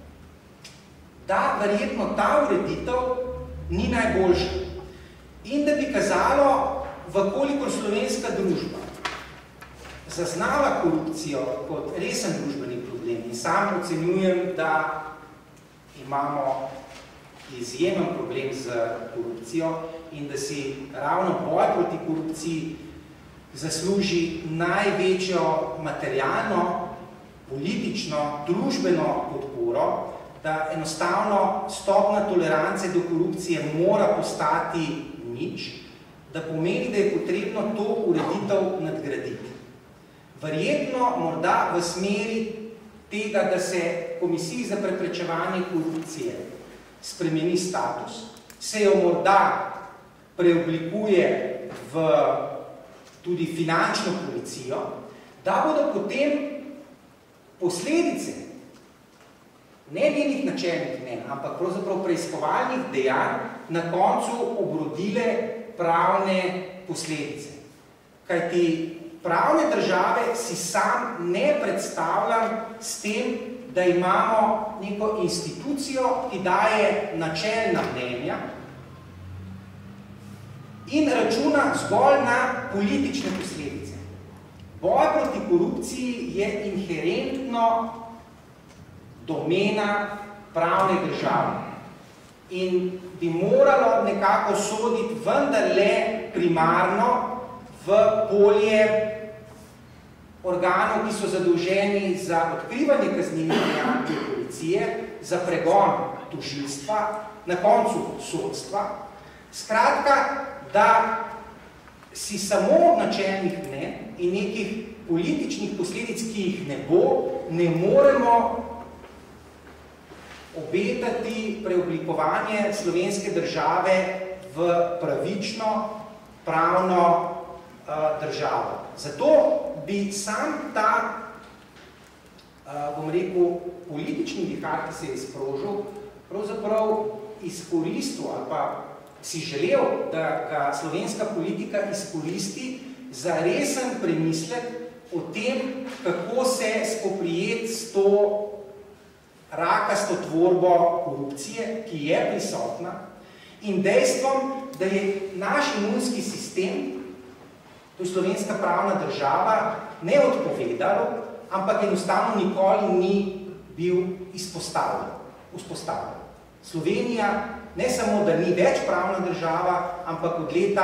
[SPEAKER 4] da verjetno ta ureditev ni najboljša. In da bi kazalo, vkolikor slovenska družba zaznava korupcijo kot resen družbeni problem in sam ocenjujem, da imamo izjemen problem z korupcijo in da si ravno boj proti korupciji zasluži največjo materialno, politično, družbeno podporo, da enostavno stopna tolerance do korupcije mora postati nič, da pomeni, da je potrebno to ureditev nadgraditi. Verjetno morda v smeri tega, da se Komisiji za preprečevanje korupcije spremeni status, se jo morda preoblikuje v tudi finančno policijo, da bodo potem posledice ne njenih načelnih mnen, ampak pravzaprav preiskovalnih dejanj na koncu obrodile pravne posledice. Kajti pravne države si sam ne predstavljam s tem, da imamo neko institucijo, ki daje načelna mnenja in računa zgolj na politične posledice. Boj proti korupciji je inherentno domena pravne države in bi moralo nekako soditi vendarle primarno v polje organov, ki so zadolženi za odkrivanje kaznivih dejanj policije, za pregon tožilstva, na koncu sodstva. Skratka, da si samo načelnih mnenj in nekih političnih posledic, ki jih ne bo, ne moremo obetati preoblikovanje slovenske države v pravično, pravno uh, državo. Zato bi sam ta, uh, bom rekel, politični vihar, ki se je izprožil, pravzaprav izkoristil ali pa si želel, da ga slovenska politika izkoristi za resen premislek o tem, kako se spoprijeti s to rakasto tvorbo korupcije, ki je prisotna, in dejstvom, da je naš imunski sistem, to je slovenska pravna država, ne odpovedalo, ampak enostavno nikoli ni bil izpostavljen. Vzpostavljen. Slovenija ne samo, da ni več pravna država, ampak od leta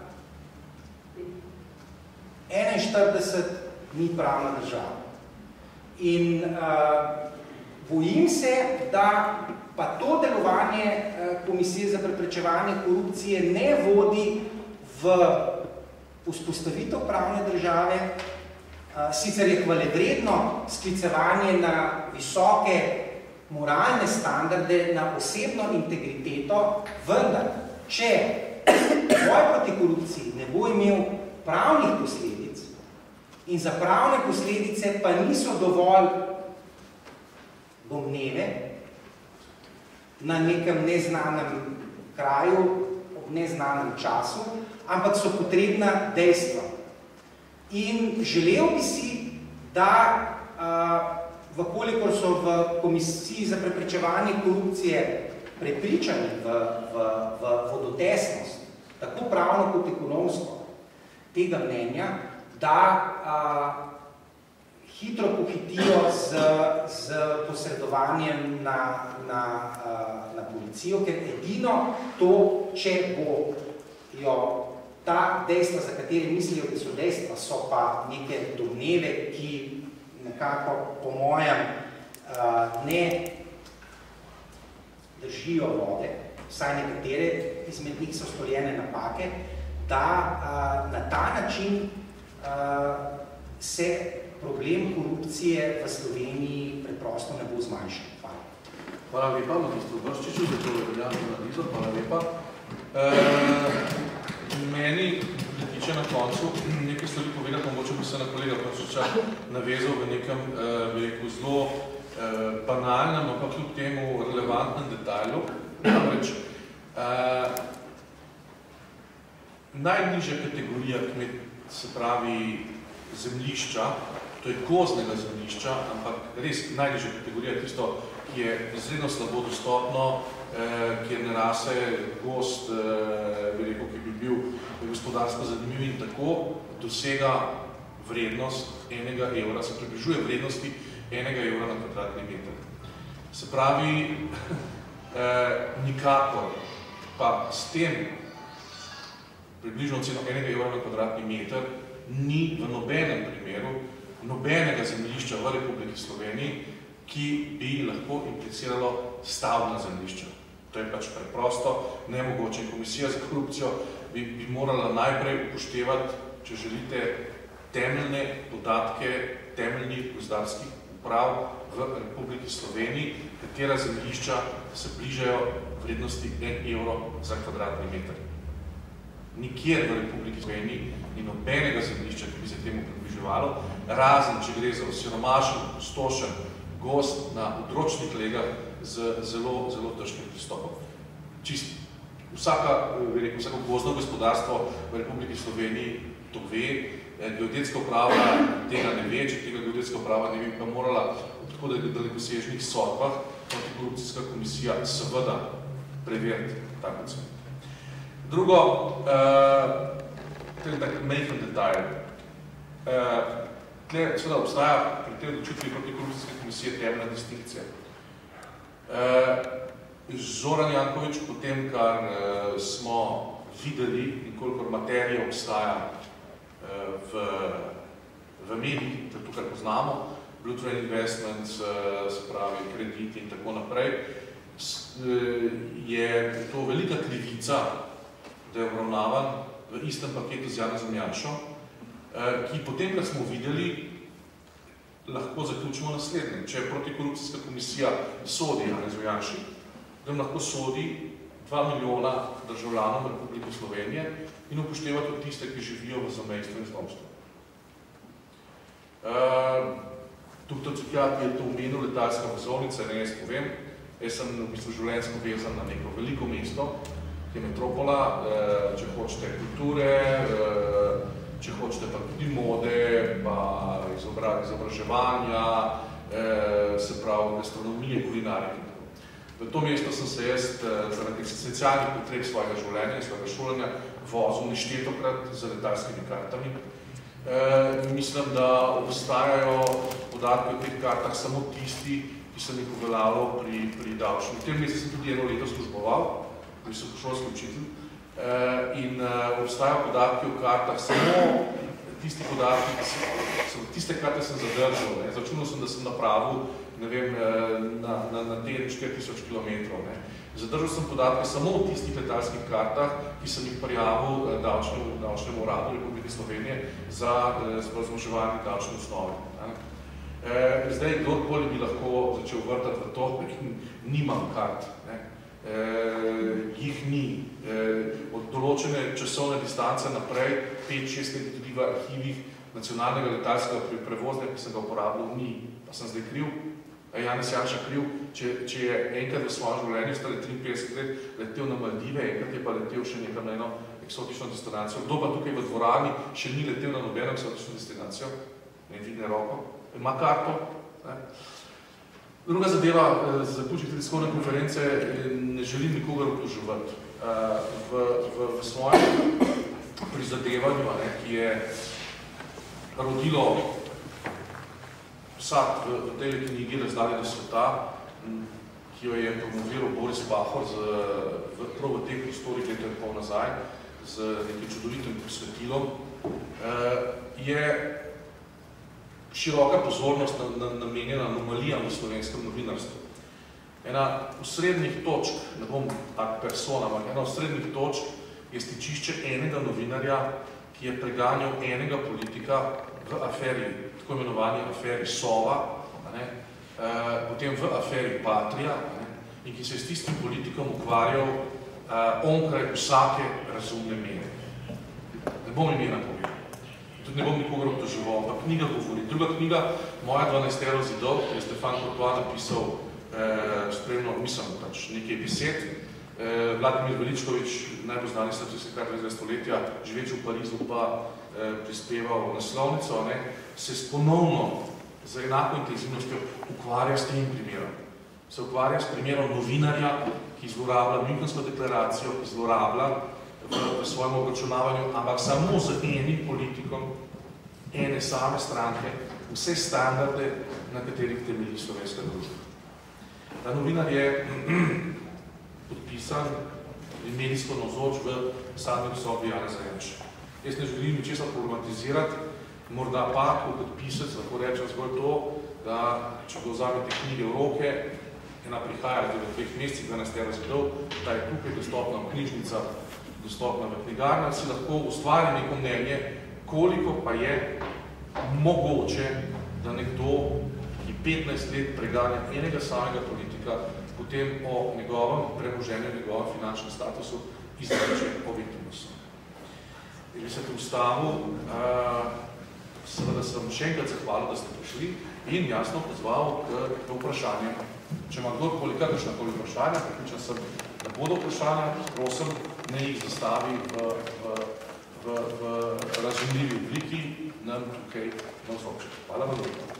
[SPEAKER 4] enainštirideset ni pravna država. In uh, bojim se, da pa to delovanje uh, Komisije za preprečevanje korupcije ne vodi v vzpostavitev pravne države. Uh, sicer je hvalevredno sklicevanje na visoke moralne standarde, na osebno integriteto, vendar, če boj proti korupciji ne bo imel pravnih posledic in za pravne posledice pa niso dovolj domneve na nekem neznanem kraju, ob neznanem času, ampak so potrebna dejstva. In želel bi si, da uh, vkolikor so v Komisiji za preprečevanje korupcije prepričani v, v, v vodotesnost, tako pravno kot ekonomsko, tega mnenja, da a, hitro pohitijo z, z posredovanjem na, na, a, na policijo, ker edino to, če bo jo ta dejstva, za katere mislijo, da so dejstva, so pa neke domneve, ki nekako, po mojem, ne držijo vode, vsaj nekatere izmed njih so storjene napake, da na ta način se problem korupcije v Sloveniji preprosto ne bo zmanjšal. Hvala.
[SPEAKER 1] Hvala lepa, magistru Brščiču, za to veljavno analizo. Hvala lepa. Meni tiče na koncu nekaj stvari povedati, mogoče bi se na kolega Brščiča navezal v nekem, bi rekel, zelo banalnem, ampak kljub temu relevantnem detajlu. Namreč, najnižja kategorija kmet, se pravi zemljišča, to je gozdnega zemljišča, ampak res najnižja kategorija je tisto, ki je izredno slabo dostopno, kjer ne rase gost, bi rekel, ki bi bil gospodarsko zanimiv in tako dosega vrednost enega evra, se približuje vrednosti enega evra na kvadratni meter. Se pravi, nikakor pa s tem približno ceno enega evra na kvadratni meter ni v nobenem primeru nobenega zemljišča v Republiki Sloveniji, ki bi lahko impliciralo stavbna zemljišča. To je pač preprosto nemogoče. Komisija za korupcijo bi, bi morala najprej upoštevati, če želite, temeljne podatke temeljnih gozdarskih uprav v Republiki Sloveniji, katera zemljišča se bližajo vrednosti en evro za kvadratni meter. Nikjer v Republiki Sloveniji ni nobenega zemljišča, ki bi se temu približevalo, razen, če gre za osiromašen, pustošen gozd na odročnih legah z zelo, zelo težkim pristopom. Čist vsaka, rekel, vsako gozdno gospodarstvo v Republiki Sloveniji to ve, geodetska uprava tega ne ve, če tega geodetska uprava ne bi pa morala v tako dalekosežnih sodbah, antikorupcijska komisija seveda preveriti tako cen. Drugo, uh, to je tak majhen detajl. Uh, tle, seveda, obstaja pri tej odločitvi protikorupcijske komisije temeljna distinkcija. Uh, Zoran Janković, po tem, kar uh, smo videli in kolikor materija obstaja uh, v, v v medijih, to kar poznamo, Blue Train Investments, se pravi krediti in tako naprej, je to velika krivica, da je obravnavan v istem paketu z Janezom Janšo, ki potem, kar smo videli, lahko zaključimo naslednje. Če protikorupcijska komisija sodi Janezu Janši, da lahko sodi dva milijona državljanov Republike Slovenije in upošteva tudi tiste, ki živijo v zamejstvu in zdomstvu. Doktor Cukjat je to omenil, letalska vozovnica, ne jaz povem, jaz sem v bistvu življenjsko vezan na neko veliko mesto, ki je metropola, če hočete kulture, če hočete pa tudi mode, pa izobraževanja, se pravi gastronomije, kulinarike. V to mesto sem se jaz zaradi eksistencialnih potreb svojega življenja in svojega šolanja vozil neštetokrat z letalskimi kartami. Mislim, da obstajajo podatki o teh kartah samo tisti, ki sem jih uveljavljal pri, pri davčnem. V tem mestu sem tudi eno leto služboval, visokošolski učitelj, in obstajajo podatki o kartah, samo tisti podatki, tiste karte sem zadržal. Začunil sem, da sem napravil, ne vem, na, na, na te štiri tisoč kilometrov. Zadržal sem podatke samo o tistih letalskih kartah, ki sem jih prijavil davčnemu, davčnemu uradu Republike Slovenije za zmanjševanje davčne osnove. E, zdaj, kdorkoli bi lahko začel vrtati v to, ker nimam kart. Ne? E, jih ni. E, od določene časovne distance naprej, pet šest let tudi v arhivih nacionalnega letalskega prevoznika, ki sem ga uporabljal, ni. Pa sem zdaj kriv. Janez Janša kriv, če, če je enkrat v svojem življenju stale triinpetdeset let letel na Maldive, enkrat je pa letel še nekam na eno eksotično destinacijo. Kdo pa tukaj v dvorani še ni letel na nobeno eksotično destinacijo? Ne dvigne roko. Ima karto. Ne? Druga zadeva, zaključiti tiskovne konference, ne želim nikogar obtoževati. V, v, v svojem prizadevanju, ne, ki je rodilo vsak v, v tej knjigi Razdalje do sveta, ki jo je promoviral Boris Pahor z, v, prav v teh prostorih leto in pol nazaj, z nekim čudovitim posvetilom, je široka pozornost namenjena anomalijam v slovenskem novinarstvu. Ena osrednjih točk, ne bom tak persona, ampak ena osrednjih točk je stičišče enega novinarja, ki je preganjal enega politika v aferi, tako imenovani aferi Sova, ne, e, potem v aferi Patria, ne, in ki se je s tistim politikom ukvarjal e, onkraj vsake razumne mere. Ne bom imena povedal. Tudi ne bom nikogar obtoževal, ampak knjiga govori. Druga knjiga, Moja dvanajstero zidov, ki je Stefan Courtois napisal e, spremno, mislim, pač nekaj besed. E, Vladimir Veličkovič, najbolj znani statistikar dvajsetega stoletja, živeč v Parizu, pa e, prispeval naslovnico, ne, se ponovno z enako intenzivnostjo ukvarja s tem primerom. Se ukvarja s primerom novinarja, ki zlorablja Münchensko deklaracijo, ki zlorablja v, v svojem obračunavanju, ampak samo z enim politikom, ene same stranke, vse standarde, na katerih temelji slovenska družba. Ta novinar je podpisan in medijsko navzoč v sami sobi Janeza Janše. Jaz ne želim ničesar problematizirati, morda pa, kot pisec, lahko rečem zgolj to, da če ga vzamete knjige v roke, ena prihaja v dveh mesecih, dvanajstero zidov, ta je tukaj dostopna v knjižnicah, dostopna v knjigarnah, si lahko ustvari neko mnenje, koliko pa je mogoče, da nekdo, ki petnajst let preganja enega samega politika, potem o njegovem premoženju, njegovem finančnem statusu izreče objektivnost. In bi se tu ustavil, seveda sem še enkrat zahvalil, da ste prišli in jasno pozval k, k vprašanjem. Če ima kdorkoli kakršnakoli vprašanja, pripričan sem, da bodo vprašanja, prosim, ne jih zastavi v, v, v, v razumljivi obliki nam tukaj navzoči. Hvala vam lepo.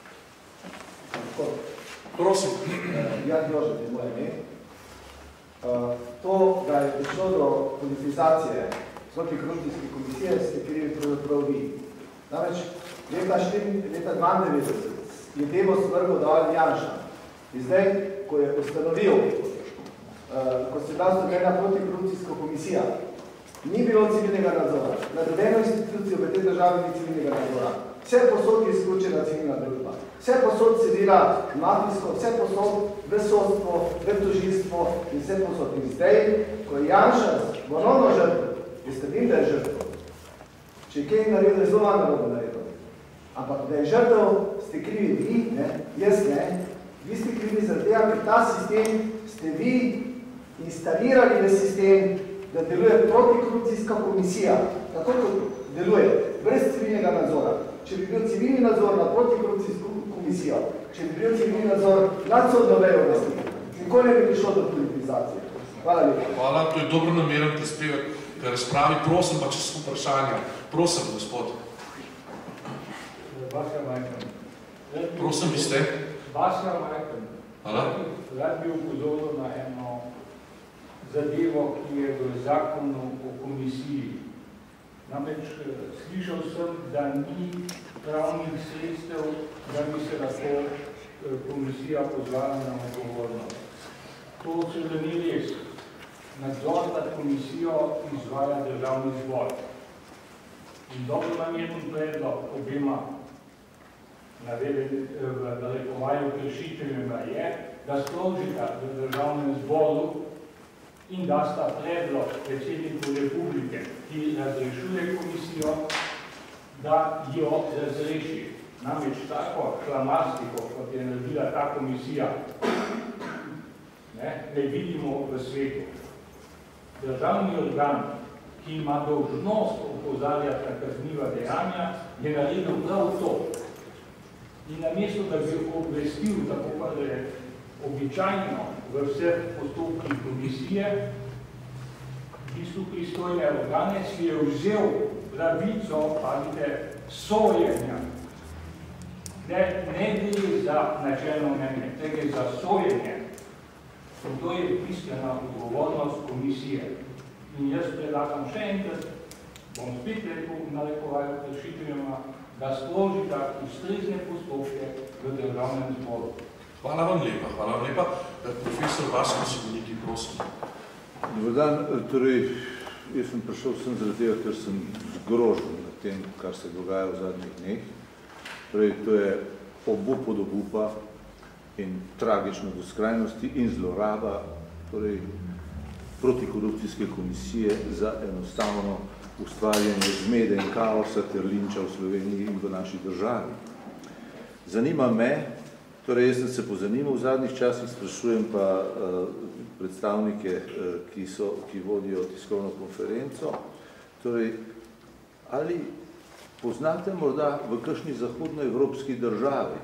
[SPEAKER 2] Prosim. Jan Jožef je moje ime. To, da je prišlo do politizacije protikorupcijske komisije, ste krivi pravzaprav vi. Namreč, leta dvaindevetdeset je temo svrgo dal Janša. In zdaj, ko je ustanovil, ko se da ustanovljena protikorupcijska komisija, ni bilo civilnega nadzora. Na nobeno institucijo v tej državi ni civilnega nadzora.
[SPEAKER 5] vse posod je izključena civilna družba, vse posod se dela mafijsko, vse posod v sodstvo, v tožilstvo in vse posod. In zdaj, ko je Janša ponovno žrtev, jaz trdim, da je žrtev, če je kaj naredil, je zelo malo narobe naredil. Ampak da je žrtev, ste krivi vi, ne? Jaz ne. Vi ste krivi zaradi tega, ker ta sistem ste vi instalirali v sistem, da deluje protikorupcijska komisija, tako kot deluje, brez civilnega nadzora. Če bi bil civilni nadzor na protikorupcijsko komisijo, če bi bil civilni nadzor nad sodno vejo oblasti, nikoli ne bi prišlo do politizacije. Hvala lepa.
[SPEAKER 1] Hvala, to je dobro nameren prispevek k razpravi. Prosim pa, če so vprašanja. Prosim, gospod.
[SPEAKER 6] Vaska Majkan.
[SPEAKER 1] Prosim, vi ste.
[SPEAKER 6] Vaska Majkan.
[SPEAKER 1] Hvala.
[SPEAKER 6] Rad bi upozoril na eno zadevo, ki je v zakonu o komisiji. Namreč slišal sem, da ni pravnih sredstev, da bi se lahko komisija pozvala na odgovornost. To seveda ni res. Nadzor nad komisijo izvaja državni zbor. In dobro nameren predlog obema v narekovaju kršiteljima je, da sprožita v državnem zboru in da sta predlog predsedniku republike, ki razrešuje komisijo, da jo razreši. Namreč tako šlamastiko, kot je naredila ta komisija, ne, ne vidimo v svetu. Državni organ, ki ima dolžnost opozarjati na kazniva dejanja, je naredil prav to. In namesto, da bi obvestil, tako pa da je običajno v vseh postopkih komisije, v bistvu pristojne organe si je vzel pravico, pazite, sojenja. Ne, ne gre za načelno mnenje, te gre za sojenje. In to je bistvena odgovornost komisije. In jaz predlagam še enkrat, bom spet rekel narekovaju kršiteljima, da sprožita ustrezne postopke v državnem zboru.
[SPEAKER 1] Hvala vam lepa, hvala vam lepa. Profesor Vasko Simoniti, prosim.
[SPEAKER 7] Dobar dan, torej, jaz sem prišel sem zaradi tega, ker sem zgrožen na tem, kar se dogaja v zadnjih dneh. Torej, to je obup od obupa in tragično do skrajnosti in zloraba, torej, protikorupcijske komisije za enostavno ustvarjanje zmede in kaosa ter linča v Sloveniji in v naši državi. Zanima me, torej jaz sem se pozanimal v zadnjih časih, sprašujem pa uh, predstavnike, uh, ki, so, ki vodijo tiskovno konferenco, torej, ali poznate morda v kakšni zahodnoevropski državi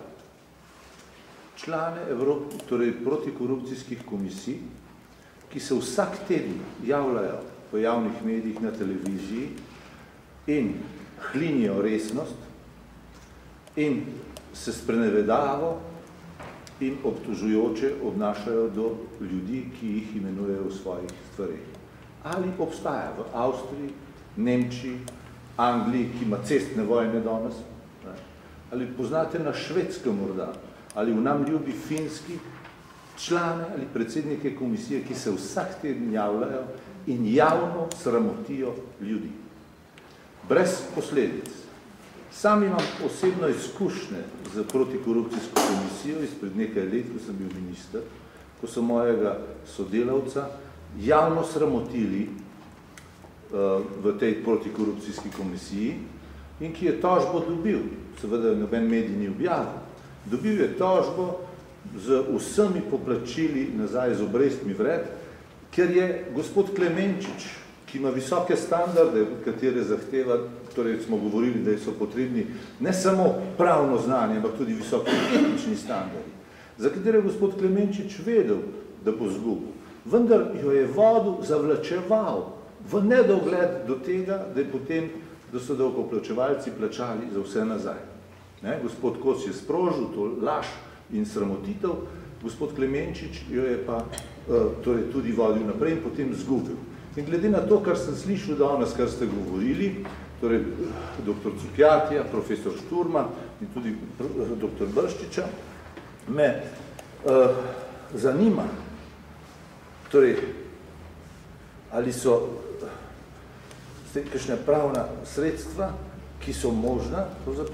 [SPEAKER 7] člane Evrop, torej protikorupcijskih komisij, ki se vsak teden javljajo v javnih medijih na televiziji in hlinijo resnost in se sprenevedavo in obtožujoče obnašajo do ljudi, ki jih imenujejo v svojih stvareh. Ali obstaja v Avstriji, Nemčiji, Angliji, ki ima cestne vojne danes, ali poznate na Švedskem morda, ali v nam ljubi Finski, člane ali predsednike komisije, ki se vsak teden javljajo in javno sramotijo ljudi. Brez posledic. Sam imam osebno izkušnje z protikorupcijsko komisijo izpred nekaj let, ko sem bil minister, ko so mojega sodelavca javno sramotili uh, v tej protikorupcijski komisiji in ki je tožbo dobil, seveda noben medij ni objavil, dobil je tožbo z vsemi poplačili nazaj z obrestmi vred, ker je gospod Klemenčič, ki ima visoke standarde, katere zahteva, torej smo govorili, da so potrebni ne samo pravno znanje, ampak tudi visoki etični standardi, za katere je gospod Klemenčič vedel, da bo zgubil. Vendar jo je vodu zavlačeval v nedogled do tega, da je potem, da so davkoplačevalci plačali za vse nazaj. Ne? Gospod Kos je sprožil to laž in sramotitev, gospod Klemenčič jo je pa uh, torej tudi vodil naprej in potem zgubil. In glede na to, kar sem slišal danes, kar ste govorili, torej doktor Cukjatija, profesor Šturma in tudi doktor Brščiča, me uh, zanima, torej, ali so kakšne pravna sredstva, ki so možna, pravzaprav,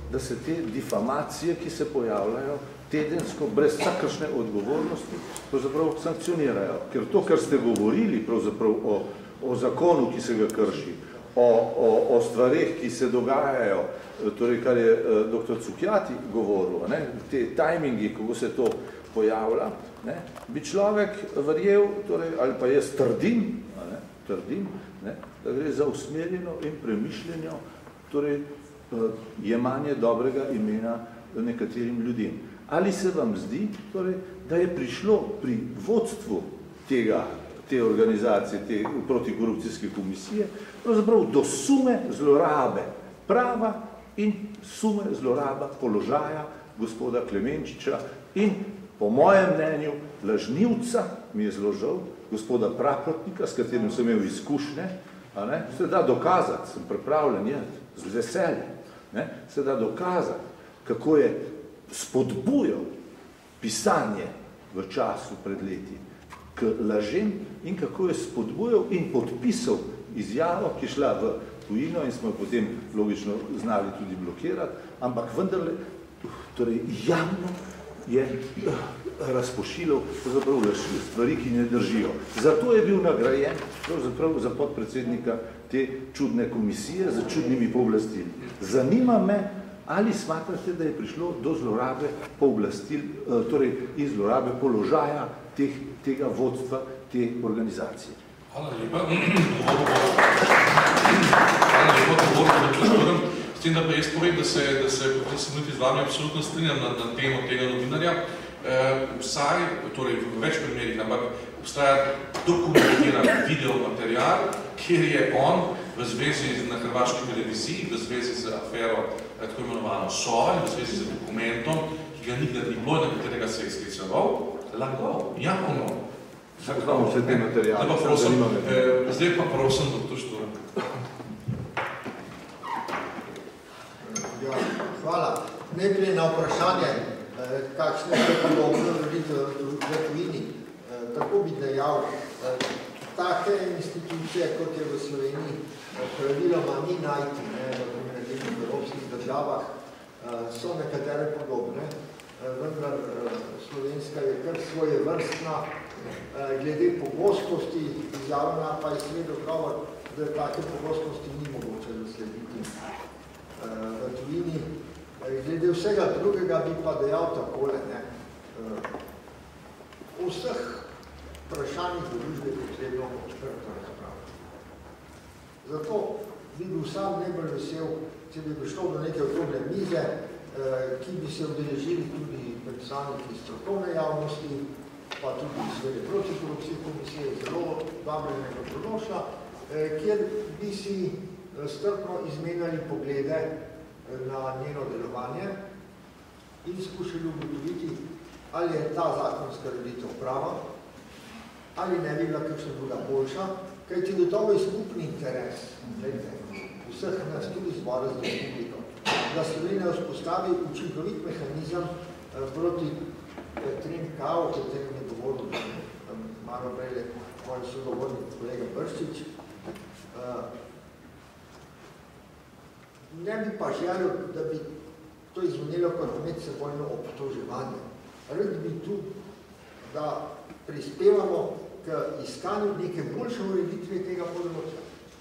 [SPEAKER 7] da se te difamacije, ki se pojavljajo tedensko, brez vsakršne odgovornosti, pravzaprav sankcionirajo. Ker to, kar ste govorili pravzaprav o, o zakonu, ki se ga krši, o, o, o stvareh, ki se dogajajo, torej, kar je uh, doktor Cukjati govoril, ne, te tajmingi, kako se to pojavlja, ne, bi človek verjel, torej, ali pa jaz trdim, ne, trdim, ne, da gre za usmerjeno in premišljenjo, torej, uh, jemanje dobrega imena nekaterim ljudem. Ali se vam zdi, torej, da je prišlo pri vodstvu tega, te organizacije, te protikorupcijske komisije, pravzaprav do sume zlorabe prava in sume zloraba položaja gospoda Klemenčiča in, po mojem mnenju, lažnivca, mi je zelo žal, gospoda Praprotnika, s katerim sem imel izkušnje, a ne, se da dokazati, sem pripravljen je, z veseljem, ne, se da dokazati, kako je spodbujal pisanje v času pred leti k lažem in kako je spodbujal in podpisal izjavo, ki je šla v tujino in smo jo potem logično znali tudi blokirati, ampak vendarle, torej javno je razpošilal stvari, ki ne držijo. Zato je bil nagrajen pravzaprav za podpredsednika te čudne komisije z čudnimi pooblastili. Zanima me, ali smatrate, da je prišlo do zlorabe pooblastil, torej iz zlorabe položaja teh, tega vodstva te organizacije.
[SPEAKER 1] Hvala lepa. Hvala lepa, govorno da čujem. S tem, da pa jaz povem, da se, da se profesor Niti z vami absolutno strinjam na, na temo tega novinarja. E, vsaj, torej v več primerih, ampak obstaja dokumentiran videomaterial, kjer je on v zvezi na hrvaški televiziji, v zvezi z afero tako imenovano Sova in v zvezi z dokumentom, ki ga nikdar ni bilo, na katerega se je skliceval, lagal, javno.
[SPEAKER 7] Znamo vse te materijale.
[SPEAKER 1] Zdaj pa prosim, eh, zdaj pa prosim, doktor Šturan.
[SPEAKER 2] Ja, hvala. Najprej na vprašanje, kakšne je podobno v tujini. Tako bi dejal, take institucije, kot je v Sloveniji, praviloma ni najti, ne, v nekih evropskih državah, so nekatere podobne, vendar slovenska je kar svojevrstna, glede pogostosti izjavljena, pa je sled odgovor, da take pogostosti ni mogoče zaslediti v tujini. Glede vsega drugega bi pa dejal takole, ne. V vseh vprašanjih v družbi je potrebno odprto razpravljati. Zato bi bil sam najbolj vesel, če bi prišlo do neke okrogle mize, ki bi se udeležili tudi predstavniki strokovne javnosti, pa tudi svede protikorupcijske komisije, zelo vabljene dobrodošla, kjer bi si strpno izmenjali poglede na njeno delovanje in skušali ugotoviti, ali je ta zakonska ureditev prava, ali ne bi bila kakšna druga boljša, kajti gotovo je skupni interes vseh nas tudi zbora z republiko, da Slovenija vzpostavi učinkovit mehanizem proti trem kao, o katerem je govoril malo prej moj sogovornik kolega Brščič. Ne bi pa želel, da bi to izvonilo kot medsebojno obtoževanje. Rad bi tu, da prispevamo k iskanju neke boljše ureditve tega področja.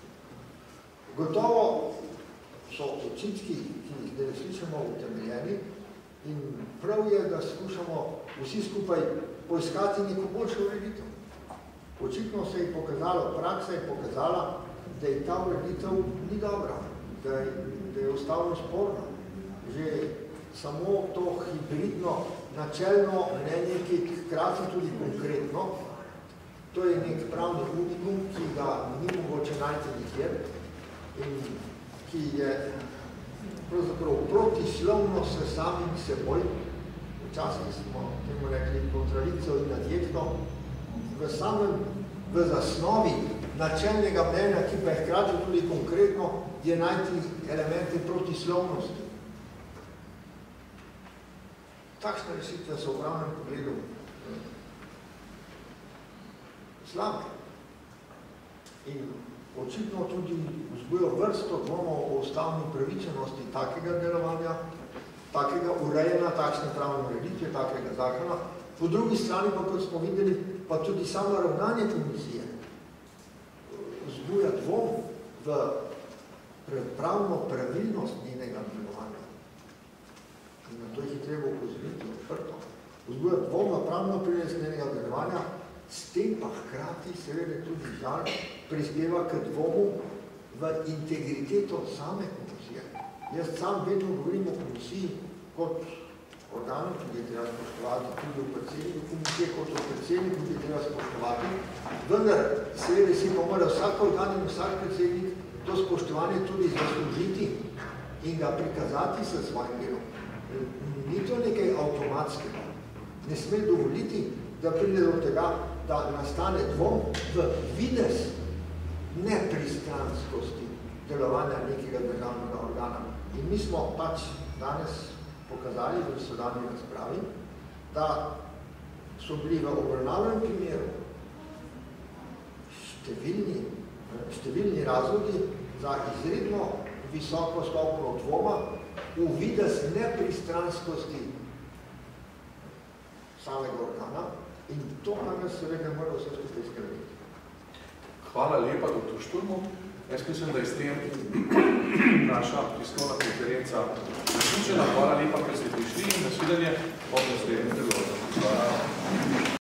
[SPEAKER 2] Gotovo so očitki, ki jih zdaj slišamo, utemeljeni in prav je, da skušamo vsi skupaj poiskati neko boljšo ureditev. Očitno se je pokazalo, praksa je pokazala, da je ta ureditev ni dobra, da je, da je ustavno sporno. Že samo to hibridno načelno mnenje, ki je hkrati tudi konkretno, to je nek pravni unikum, ki ga ni mogoče najti nikjer in ki je pravzaprav protislovno s samim seboj, včasih smo temu rekli kontradikcijo in nadjetno, v samem, v zasnovi načelnega mnenja, ki pa je hkrati tudi konkretno, je najti elemente protislovnosti. Takšne rešitve so v pravnem pogledu slabe. In očitno tudi vzbuja vrsto dvomov o ustavni pravičenosti takega delovanja, takega urejena, takšne pravne ureditve, takega zakona. Po drugi strani pa, kot smo videli, pa tudi samo ravnanje komisije vzbuja dvom v pravno pravilnost njenega delovanja. In na to jih je treba upozoriti odprto. Vzbuja dvom v pravno pravilnost njenega delovanja, s tem pa hkrati seveda tudi žal prispeva k dvomu v integriteto same komisije. Jaz sam vedno govorim o komisiji kot organu, ki je treba spoštovati, tudi v predsedniku komisije, kot o predsedniku, ki je treba spoštovati, vendar seveda si pa mora vsak organ in vsak predsednik to spoštovanje tudi zaslužiti in ga prikazati s svojim delom. Ni to nekaj avtomatskega. Ne sme dovoliti, da pride do tega, da nastane dvom v videz nepristranskosti delovanja nekega državnega organa. In mi smo pač danes pokazali v sedanji razpravi, da so bili v obravnavanem primeru številni, številni razlogi za izredno visoko stopnjo dvoma v videz nepristranskosti samega organa in to nam je seveda mora vse skupaj skrbeti.
[SPEAKER 1] Hvala lepa, doktor Šturmo. Jaz mislim, da je s tem naša tiskovna konferenca zaključena. Hvala lepa, ker ste prišli in nasvidenje ob naslednjem delu.